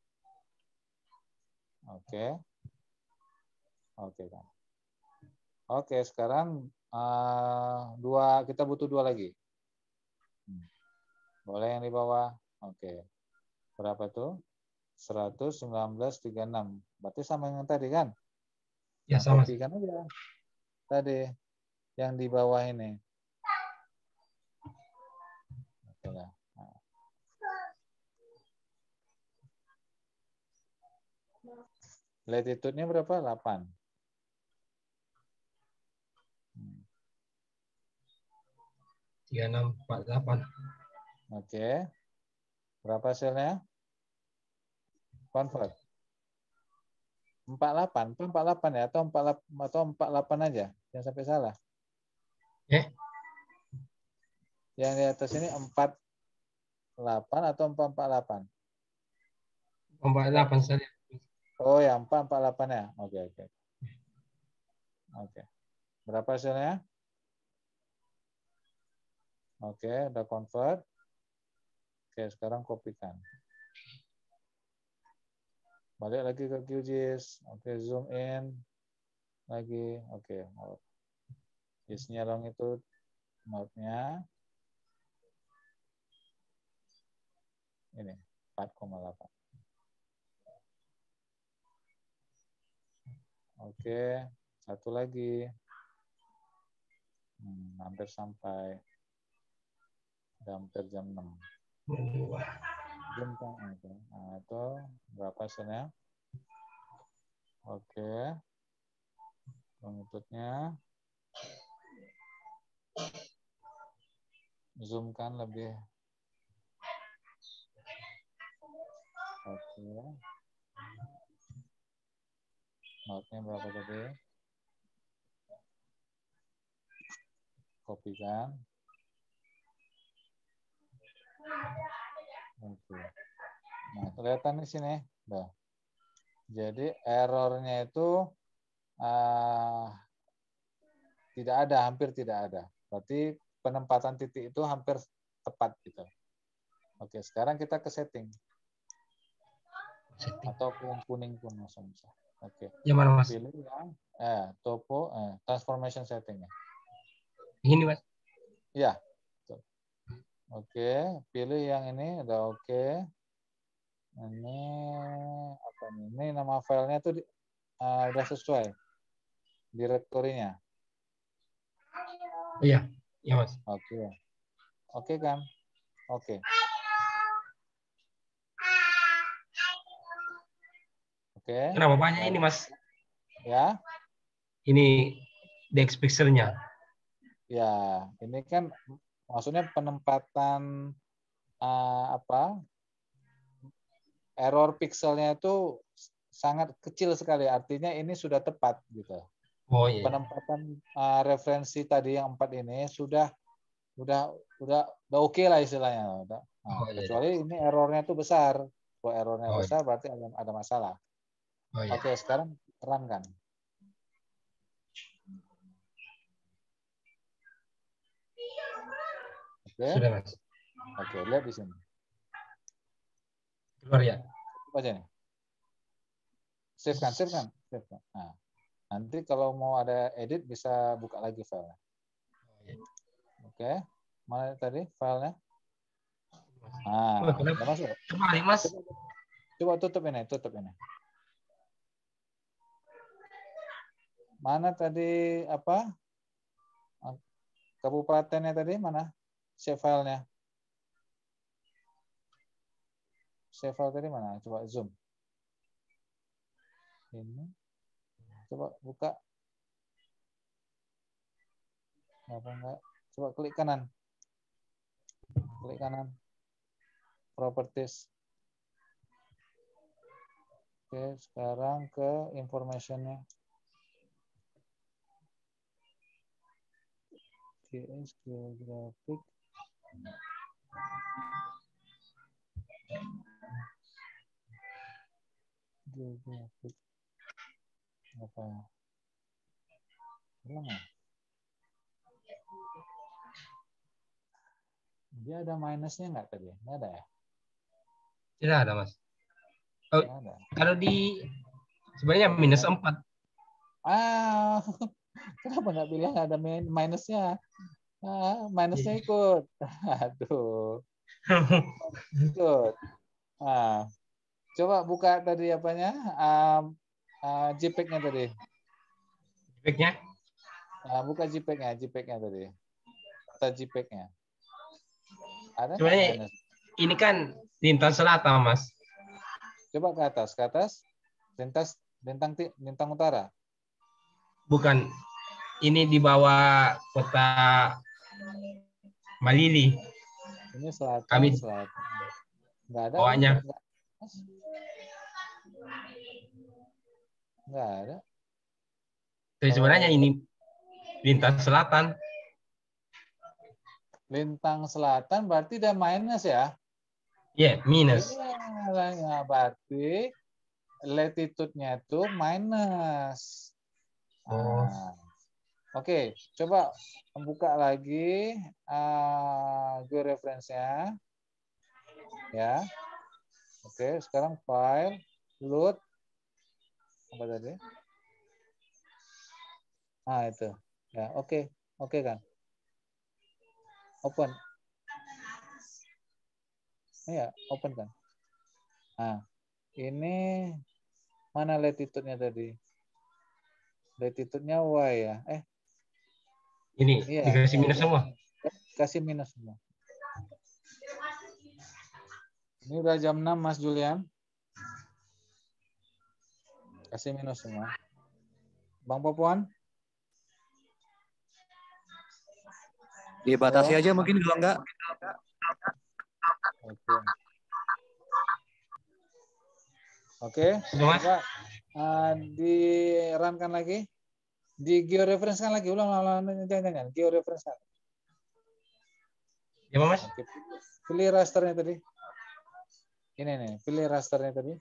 Oke, oke kan. Oke, sekarang uh, dua kita butuh dua lagi. Hmm. Boleh yang di bawah. Oke. Berapa tuh? seratus sembilan belas tiga puluh enam. Berarti sama yang tadi kan? Ya, Nah, sama. kopikan aja. Tadi yang di bawah ini. Oke lah. Nah. Latitude-nya berapa? delapan. Hmm. tiga enam empat delapan. Oke. Berapa hasilnya? Convert. empat puluh delapan. Itu empat puluh delapan ya? Atau empat puluh delapan, atau empat puluh delapan aja? Jangan sampai salah. Eh? Yang di atas ini empat puluh delapan atau empat ratus empat puluh delapan? empat puluh delapan saja. Oh ya, empat ratus empat puluh delapan ya? Oke, oke. Oke. Berapa hasilnya? Oke, udah convert. Oke, sekarang kopikan. Balik lagi ke Q G I S. Oke, zoom in. Lagi. Oke. Is-nya longitude. Mode-nya. Ini, empat koma delapan. Oke, satu lagi. Hmm, hampir sampai. Udah hampir jam enam. Zoom kan? Oke. Nah, itu berapa hasilnya? Oke. Longitude-nya. Zoom kan lebih. Oke. Mode-nya berapa tadi? Kopikan. Oke. Nah, kelihatan di sini. Nah. Jadi errornya itu uh, tidak ada, hampir tidak ada. Berarti penempatan titik itu hampir tepat gitu. Oke, sekarang kita ke setting. Setting. Atau kuning pun langsung bisa. Oke. Yang mana, Mas? Pilih yang eh topo eh, transformation settingnya. Ini, Mas. Ya. Oke, pilih yang ini udah oke. Ini apa nih? Ini nama filenya tuh uh, udah sesuai direktorinya. Oh, iya, iya Mas. Oke, oke kan? Oke. Oke. Kenapa banyak ini Mas? Ya. Ini dex pixelnya. Ya, ini kan maksudnya penempatan uh, apa? Error pixelnya itu sangat kecil sekali. Artinya ini sudah tepat gitu. Oh iya. Penempatan uh, referensi tadi yang empat ini sudah udah udah udah oke lah istilahnya. Udah. Nah, Oh, iya. kecuali ini errornya tuh besar. Kalau errornya Oh, iya. besar berarti ada, ada masalah. Oh, iya. Oke, sekarang terangkan. Oke. Sudah Mas. Oke, lihat di sini. Keluar ya. Apa aja nih? Save kan, save kan, save kan. Nah, nanti kalau mau ada edit bisa buka lagi filenya. Oke, mana tadi filenya? Nah, Oh, kenapa? udah masuk. Kembali Mas. Coba, coba tutup ini, tutup ini. Mana tadi apa? Kabupatennya tadi mana? Save filenya. Save file tadi mana? Coba zoom. Ini. Coba buka. Apa enggak? Coba klik kanan. Klik kanan. Properties. Oke, sekarang ke information-nya. G S Geographic. Geographic. Apa ya? Hilang ya? Dia ada minusnya nggak tadi? Nggak ada ya? Tidak ada Mas. Oh, Nggak ada. kalau di sebenarnya minus empat. Ah, kenapa nggak bilang ada min- minusnya? Ah, minusnya ikut. Aduh, ikut. Ah, coba buka tadi apanya? Um, uh, JPEG-nya tadi. JPEG-nya? Nah, buka JPEG-nya, JPEG-nya tadi. Kata JPEG-nya. Ada nggak Sebenarnya minus? ini kan lintang selatan Mas. Coba ke atas, ke atas. Lintas bintang ti- bintang utara. Bukan. Ini di bawah kota Malili. Ini selatan, Kami selatan. Nggak ada. bawahnya. Nggak, nggak ada. Jadi sebenarnya ini lintang selatan. Lintang selatan berarti ada minus ya? Iya, yeah, minus. Iya, berarti latitude-nya itu minus. Oh. Nah, oke, coba buka lagi uh, georeference-nya. Ya. Oke, sekarang file, load. Apa tadi? Ah, itu. Ya, oke. Oke kan? Open. Iya, open kan? Nah, ini mana latitude-nya tadi? Latitude-nya Y ya. Eh, Ini iya, dikasih iya, minus iya. semua. Kasih minus semua. Ini udah jam enam, Mas Julian. Kasih minus semua. Bang Popuan? Dibatasi Halo? aja mungkin kalau enggak. Oke. Oke, coba uh, di-run-kan lagi. Di georeference kan lagi. Ulang, ulang, ulang. Jangan, jangan. Georeference kan. Ya, Mas. Oke. Pilih rasternya tadi. Ini nih, pilih rasternya tadi.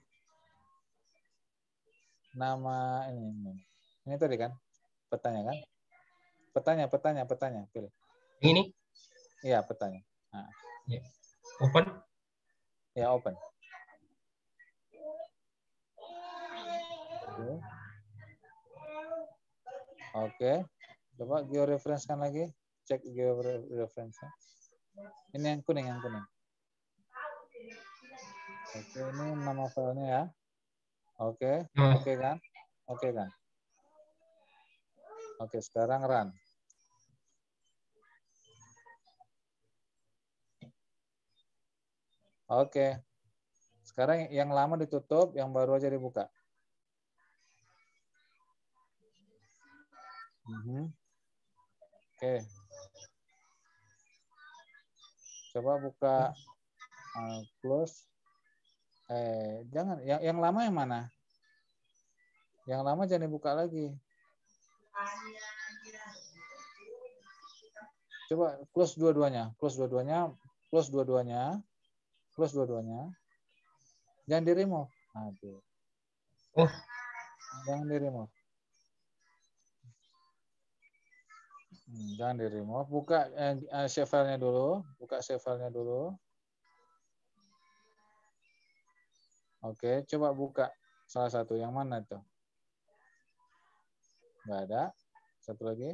Nama ini, ini. Ini tadi kan? Petanya kan? Petanya, petanya, petanya. Pilih. Ini? Iya, petanya. Nah. Ya. Open? Ya, open. Oke. Oke. Coba georeference kan lagi. Cek georeference. Ini yang kuning, yang kuning. Oke, ini nama filenya ya. Oke, Hmm. oke kan? Oke kan? Oke, sekarang run. Oke. Sekarang yang lama ditutup, yang baru aja dibuka. Mm-hmm. Oke. Coba buka uh, close. Eh, jangan. Yang yang lama yang mana? Yang lama jangan dibuka lagi. Coba close dua-duanya, close dua-duanya, close dua-duanya, close dua-duanya. Jangan di remove. Aduh. Oh, Jangan di remove. Hmm, jangan di remove. Buka eh, save filenya dulu. Buka save filenya dulu. Oke, coba buka salah satu. Yang mana tuh? Nggak ada. Satu lagi.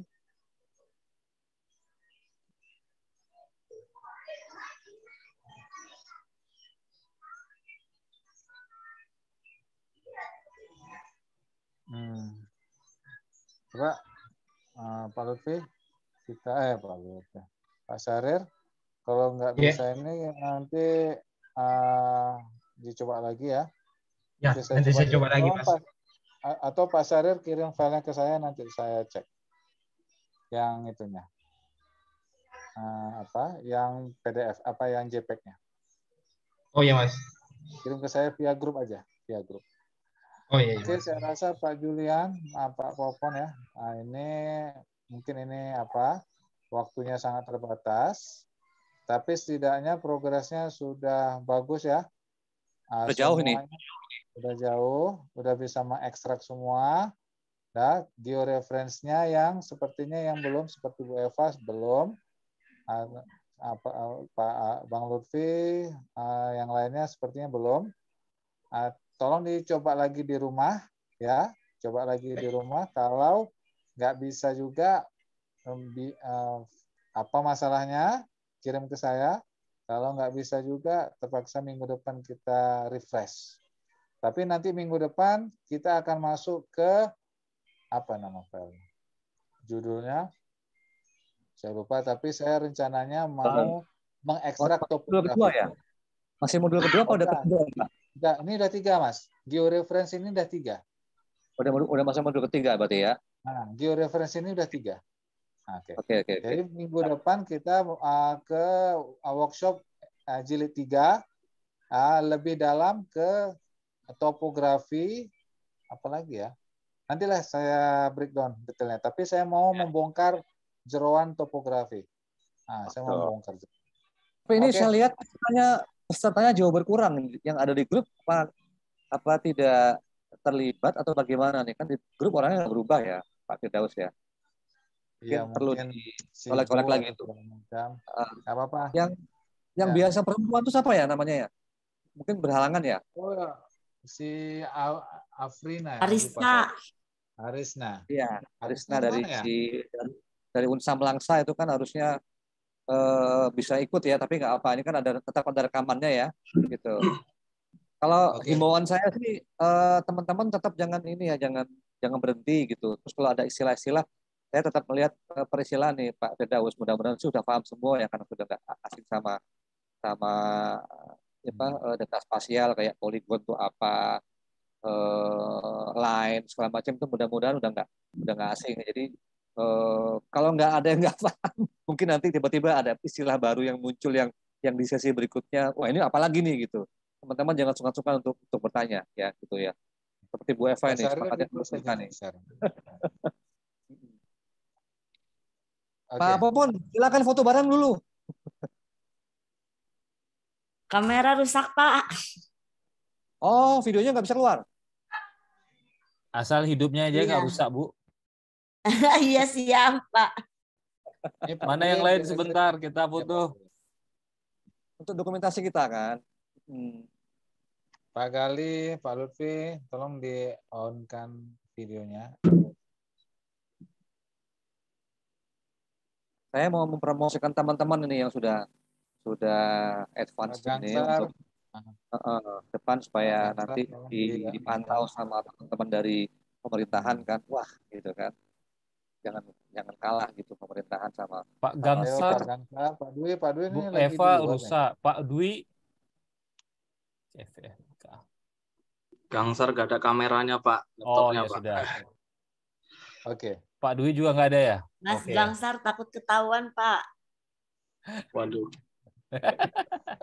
Hmm. Coba uh, Pak Lutfi, kita eh Pak Lutfi, Pak Syahrir, kalau nggak iya. bisa ini nanti uh, dicoba lagi ya. Ya, Nanti saya nanti coba, saya coba lagi, Tolong, Mas. Pak, atau Pak Syahrir kirim filenya ke saya, nanti saya cek yang itunya. Uh, apa? Yang P D F, apa yang JPEG-nya. Oh ya, Mas. Kirim ke saya via grup aja, via grup. Oh iya, Oke, iya. saya rasa Pak Julian, Pak Popon ya. Nah, ini mungkin ini apa? Waktunya sangat terbatas, tapi setidaknya progresnya sudah bagus ya. Nah, Udah jauh ini. Udah jauh, udah bisa mengekstrak semua. Nah, georeference-nya yang sepertinya yang belum, seperti Bu Eva belum. Apa, Pak Bang Lutfi, yang lainnya sepertinya belum. Tolong dicoba lagi di rumah, ya. Coba lagi di rumah. Kalau nggak bisa juga, apa masalahnya, kirim ke saya. Kalau nggak bisa juga, terpaksa minggu depan kita refresh. Tapi nanti minggu depan kita akan masuk ke apa nama file? Judulnya saya lupa, tapi saya rencananya mau mengekstrak topografi. Kedua ya? Masih modul kedua apa udah kedua? Enggak, ini udah tiga, Mas. Georeference ini udah tiga. Udah udah masuk modul ketiga berarti ya? Nah, georeference ini udah tiga. Oke. Oke, oke, oke. Jadi minggu depan kita uh, ke uh, workshop uh, jilid tiga, uh, lebih dalam ke topografi, apalagi ya. Nantilah saya breakdown detailnya. Tapi saya mau membongkar jeroan topografi. Nah, saya mau membongkar. Tapi ini Oke. saya lihat pesertanya pesertanya jauh berkurang. Yang ada di grup apa, apa tidak terlibat atau bagaimana nih? Kan di grup orangnya nggak berubah ya, Pak Firdaus ya. Iya, perlu mungkin colek-colek lagi itu. Nggak apa-apa. Yang yang Ya. biasa perempuan itu siapa ya namanya ya? Mungkin berhalangan ya? Oh, si Afrina. Arisna. Arisna. Iya, Arisna Arisna dari ya? si dari Unsam Langsa itu kan harusnya eh, bisa ikut ya, tapi nggak apa. Ini kan ada tetap ada rekamannya ya, gitu. Kalau Oke. himbauan saya sih eh, teman-teman tetap jangan ini ya, jangan jangan berhenti gitu. Terus kalau ada istilah-istilah, saya tetap melihat eh, peristilah nih Pak Firdaus. Mudah-mudahan sudah paham semua ya, karena sudah nggak asing sama sama apa eh, data spasial kayak poligon itu apa, eh, line segala macam itu mudah-mudahan udah nggak udah nggak asing. Jadi eh, kalau nggak ada yang nggak paham, mungkin nanti tiba-tiba ada istilah baru yang muncul yang yang di sesi berikutnya. Wah ini apa lagi nih gitu. Teman-teman jangan sungkan-sungkan untuk untuk bertanya ya gitu ya. Seperti Bu Eva ini sepakatnya terus kita nih. Okay. Pak Popon, silakan foto bareng dulu. Kamera rusak, Pak. Oh, videonya nggak bisa keluar. Asal hidupnya aja nggak Iya. rusak, Bu. Iya siap, Pak. Mana yang lain sebentar kita foto. Untuk dokumentasi kita kan. Hmm. Pak Gali, Pak Lutfi, tolong di-on-kan videonya. Saya mau mempromosikan teman-teman ini yang sudah sudah advance ini untuk uh, uh, depan supaya Gangsar, nanti di, dipantau sama teman-teman dari pemerintahan kan. Wah, gitu kan. Jangan jangan kalah gitu pemerintahan sama Pak sama Gangsar, Pak Gangsar, Pak Dwi, Pak Dwi Bu ini lagi Eva di luar rusak, nih. Pak Dwi F F K. Gangsar gak ada kameranya, Pak. Oh Laptopnya, ya Pak. sudah. Oke. Okay. Pak Dwi juga nggak ada ya? Mas Oke. Gangsar takut ketahuan, Pak. Waduh.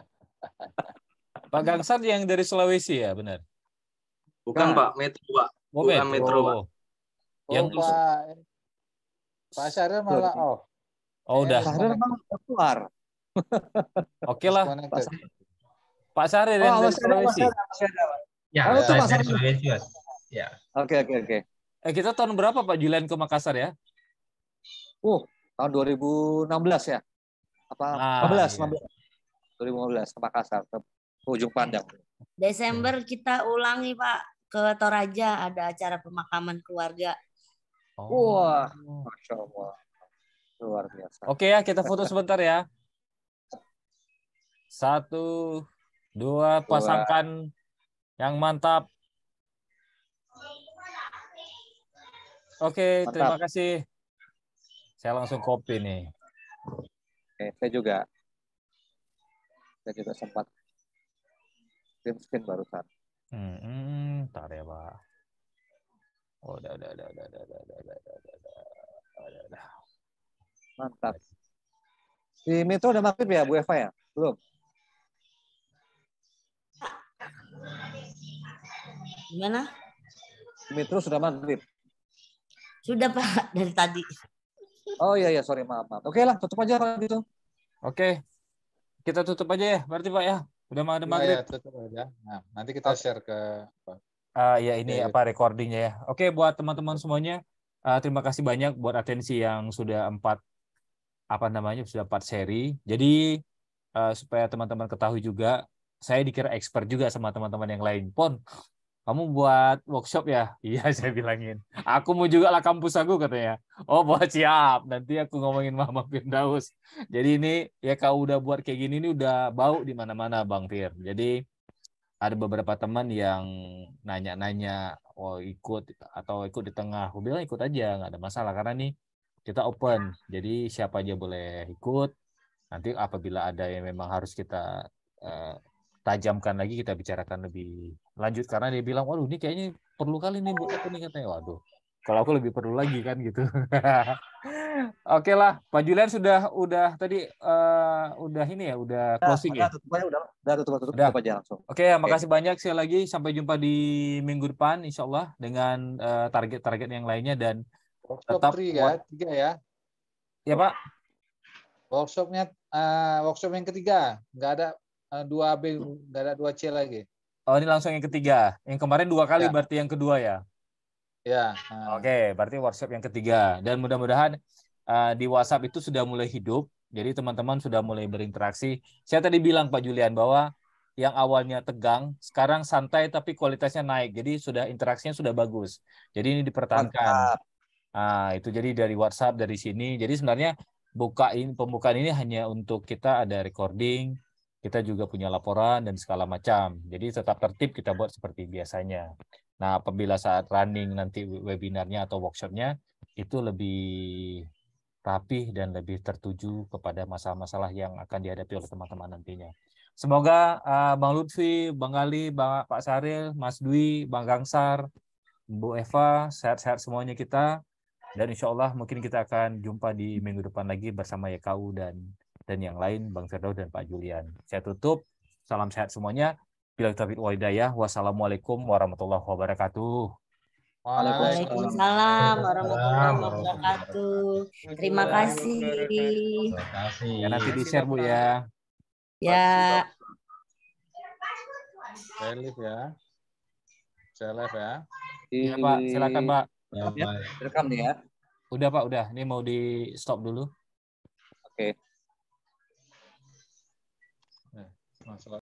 Pak Gangsar yang dari Sulawesi ya, benar? Bukan, Nah. Pak. Metro, Pak. Oh, Bukan Metro. Metro, Pak. Yang Oh, Pak Pak Syahril malah off. Oh, udah. Syahril memang keluar. Oke lah. Disconnected. Pak Syahril Oh, yang dari masih ada, masih Sulawesi. ada, masih ada. Ya, Oh, itu saya Mas dari Ardi. Sulawesi, Mas. Ya. Oke, oke, oke. Eh, kita tahun berapa Pak Julian ke Makassar ya? Uh, tahun dua ribu enam belas ya? Apa? Ah, lima belas, iya. lima belas. dua ribu lima belas ke Makassar, ke Ujung Pandang. Desember kita ulangi Pak ke Toraja ada acara pemakaman keluarga. Oh. Wah, Masya Allah. Luar biasa. Oke ya, kita foto sebentar ya. Satu, dua, pasangkan yang mantap. Oke, Mantap. terima kasih. Saya langsung copy nih. Oke, saya juga. Saya juga sempat screen screen barusan. Hmm, hmm, ntar ya Pak. Oh, udah, udah, udah, udah, udah, udah, udah, udah, udah, udah, udah, udah. Mantap. Di Metro udah maghrib ya, Bu Eva ya? Belum? Gimana? Di Metro sudah maghrib. Sudah Pak dari tadi. Oh iya, iya, sorry, maaf, maaf. Oke lah, tutup aja kalau gitu. Oke, kita tutup aja ya, berarti Pak ya. Udah mau ada Ya, maghrib. ya, tutup aja. Nah, nanti kita share ke apa? Ah ya ini Ya, apa recordingnya ya. Oke, buat teman-teman semuanya, ah, terima kasih banyak buat atensi yang sudah empat apa namanya sudah empat seri. Jadi ah, supaya teman-teman ketahui juga, saya dikira expert juga sama teman-teman yang lain. Pon, kamu buat workshop ya? Iya, saya bilangin. Aku mau juga lah kampus aku katanya. Oh, buat siap. Nanti aku ngomongin Mama Firdaus. Jadi ini ya kalau udah buat kayak gini ini udah bau di mana-mana Bang Fir. Jadi ada beberapa teman yang nanya-nanya, oh ikut atau ikut di tengah. Aku bilang ikut aja, nggak ada masalah karena nih kita open. Jadi siapa aja boleh ikut. Nanti apabila ada yang memang harus kita eh, tajamkan lagi, kita bicarakan lebih lanjut karena dia bilang, waduh ini kayaknya perlu kali nih buat aku nih katanya. Waduh, kalau aku lebih perlu lagi kan gitu. Oke lah, Pak Julian sudah udah tadi eh, udah ini ya, udah closing Udah, ya. tutup aja, udah, udah tutup, tutup, Udah. tutup aja langsung. Oke, ya, makasih banyak sekali lagi. Sampai jumpa di minggu depan, insya Allah dengan eh, target-target yang lainnya dan workshop tetap tiga ya, buat- tiga ya. ya Pak. Workshopnya eh, workshop yang ketiga, nggak ada eh, dua B, nggak ada dua C lagi. Oh ini langsung yang ketiga. Yang kemarin dua kali, Ya. berarti yang kedua ya. Ya. nah. Oke, berarti workshop yang ketiga. Dan mudah-mudahan uh, di WhatsApp itu sudah mulai hidup. Jadi teman-teman sudah mulai berinteraksi. Saya tadi bilang Pak Julian bahwa yang awalnya tegang, sekarang santai tapi kualitasnya naik. Jadi sudah interaksinya sudah bagus. Jadi ini dipertahankan. Nah, itu jadi dari WhatsApp dari sini. Jadi sebenarnya bukain pembukaan ini hanya untuk kita ada recording, kita juga punya laporan dan segala macam. Jadi tetap tertib kita buat seperti biasanya. Nah, apabila saat running nanti webinarnya atau workshopnya itu lebih rapih dan lebih tertuju kepada masalah-masalah yang akan dihadapi oleh teman-teman nantinya. Semoga uh, Bang Lutfi, Bang Ali, Bang Pak Saril, Mas Dwi, Bang Gangsar, Bu Eva, sehat-sehat semuanya kita. Dan insya Allah mungkin kita akan jumpa di minggu depan lagi bersama Y K U dan dan yang lain, Bang Firdaus dan Pak Julian. Saya tutup. Salam sehat semuanya. Billahi taufiq wal hidayah. Wassalamualaikum warahmatullahi wabarakatuh. Waalaikumsalam warahmatullahi wabarakatuh. Terima kasih. Terima kasih. Ya nanti di share Bu ya. Ya. Saya live ya. Saya live ya. Iya Pak, silakan Pak. Ya, Ya, baik. direkam nih ya. Udah Pak, udah. Ini mau di stop dulu. Oke. Masalah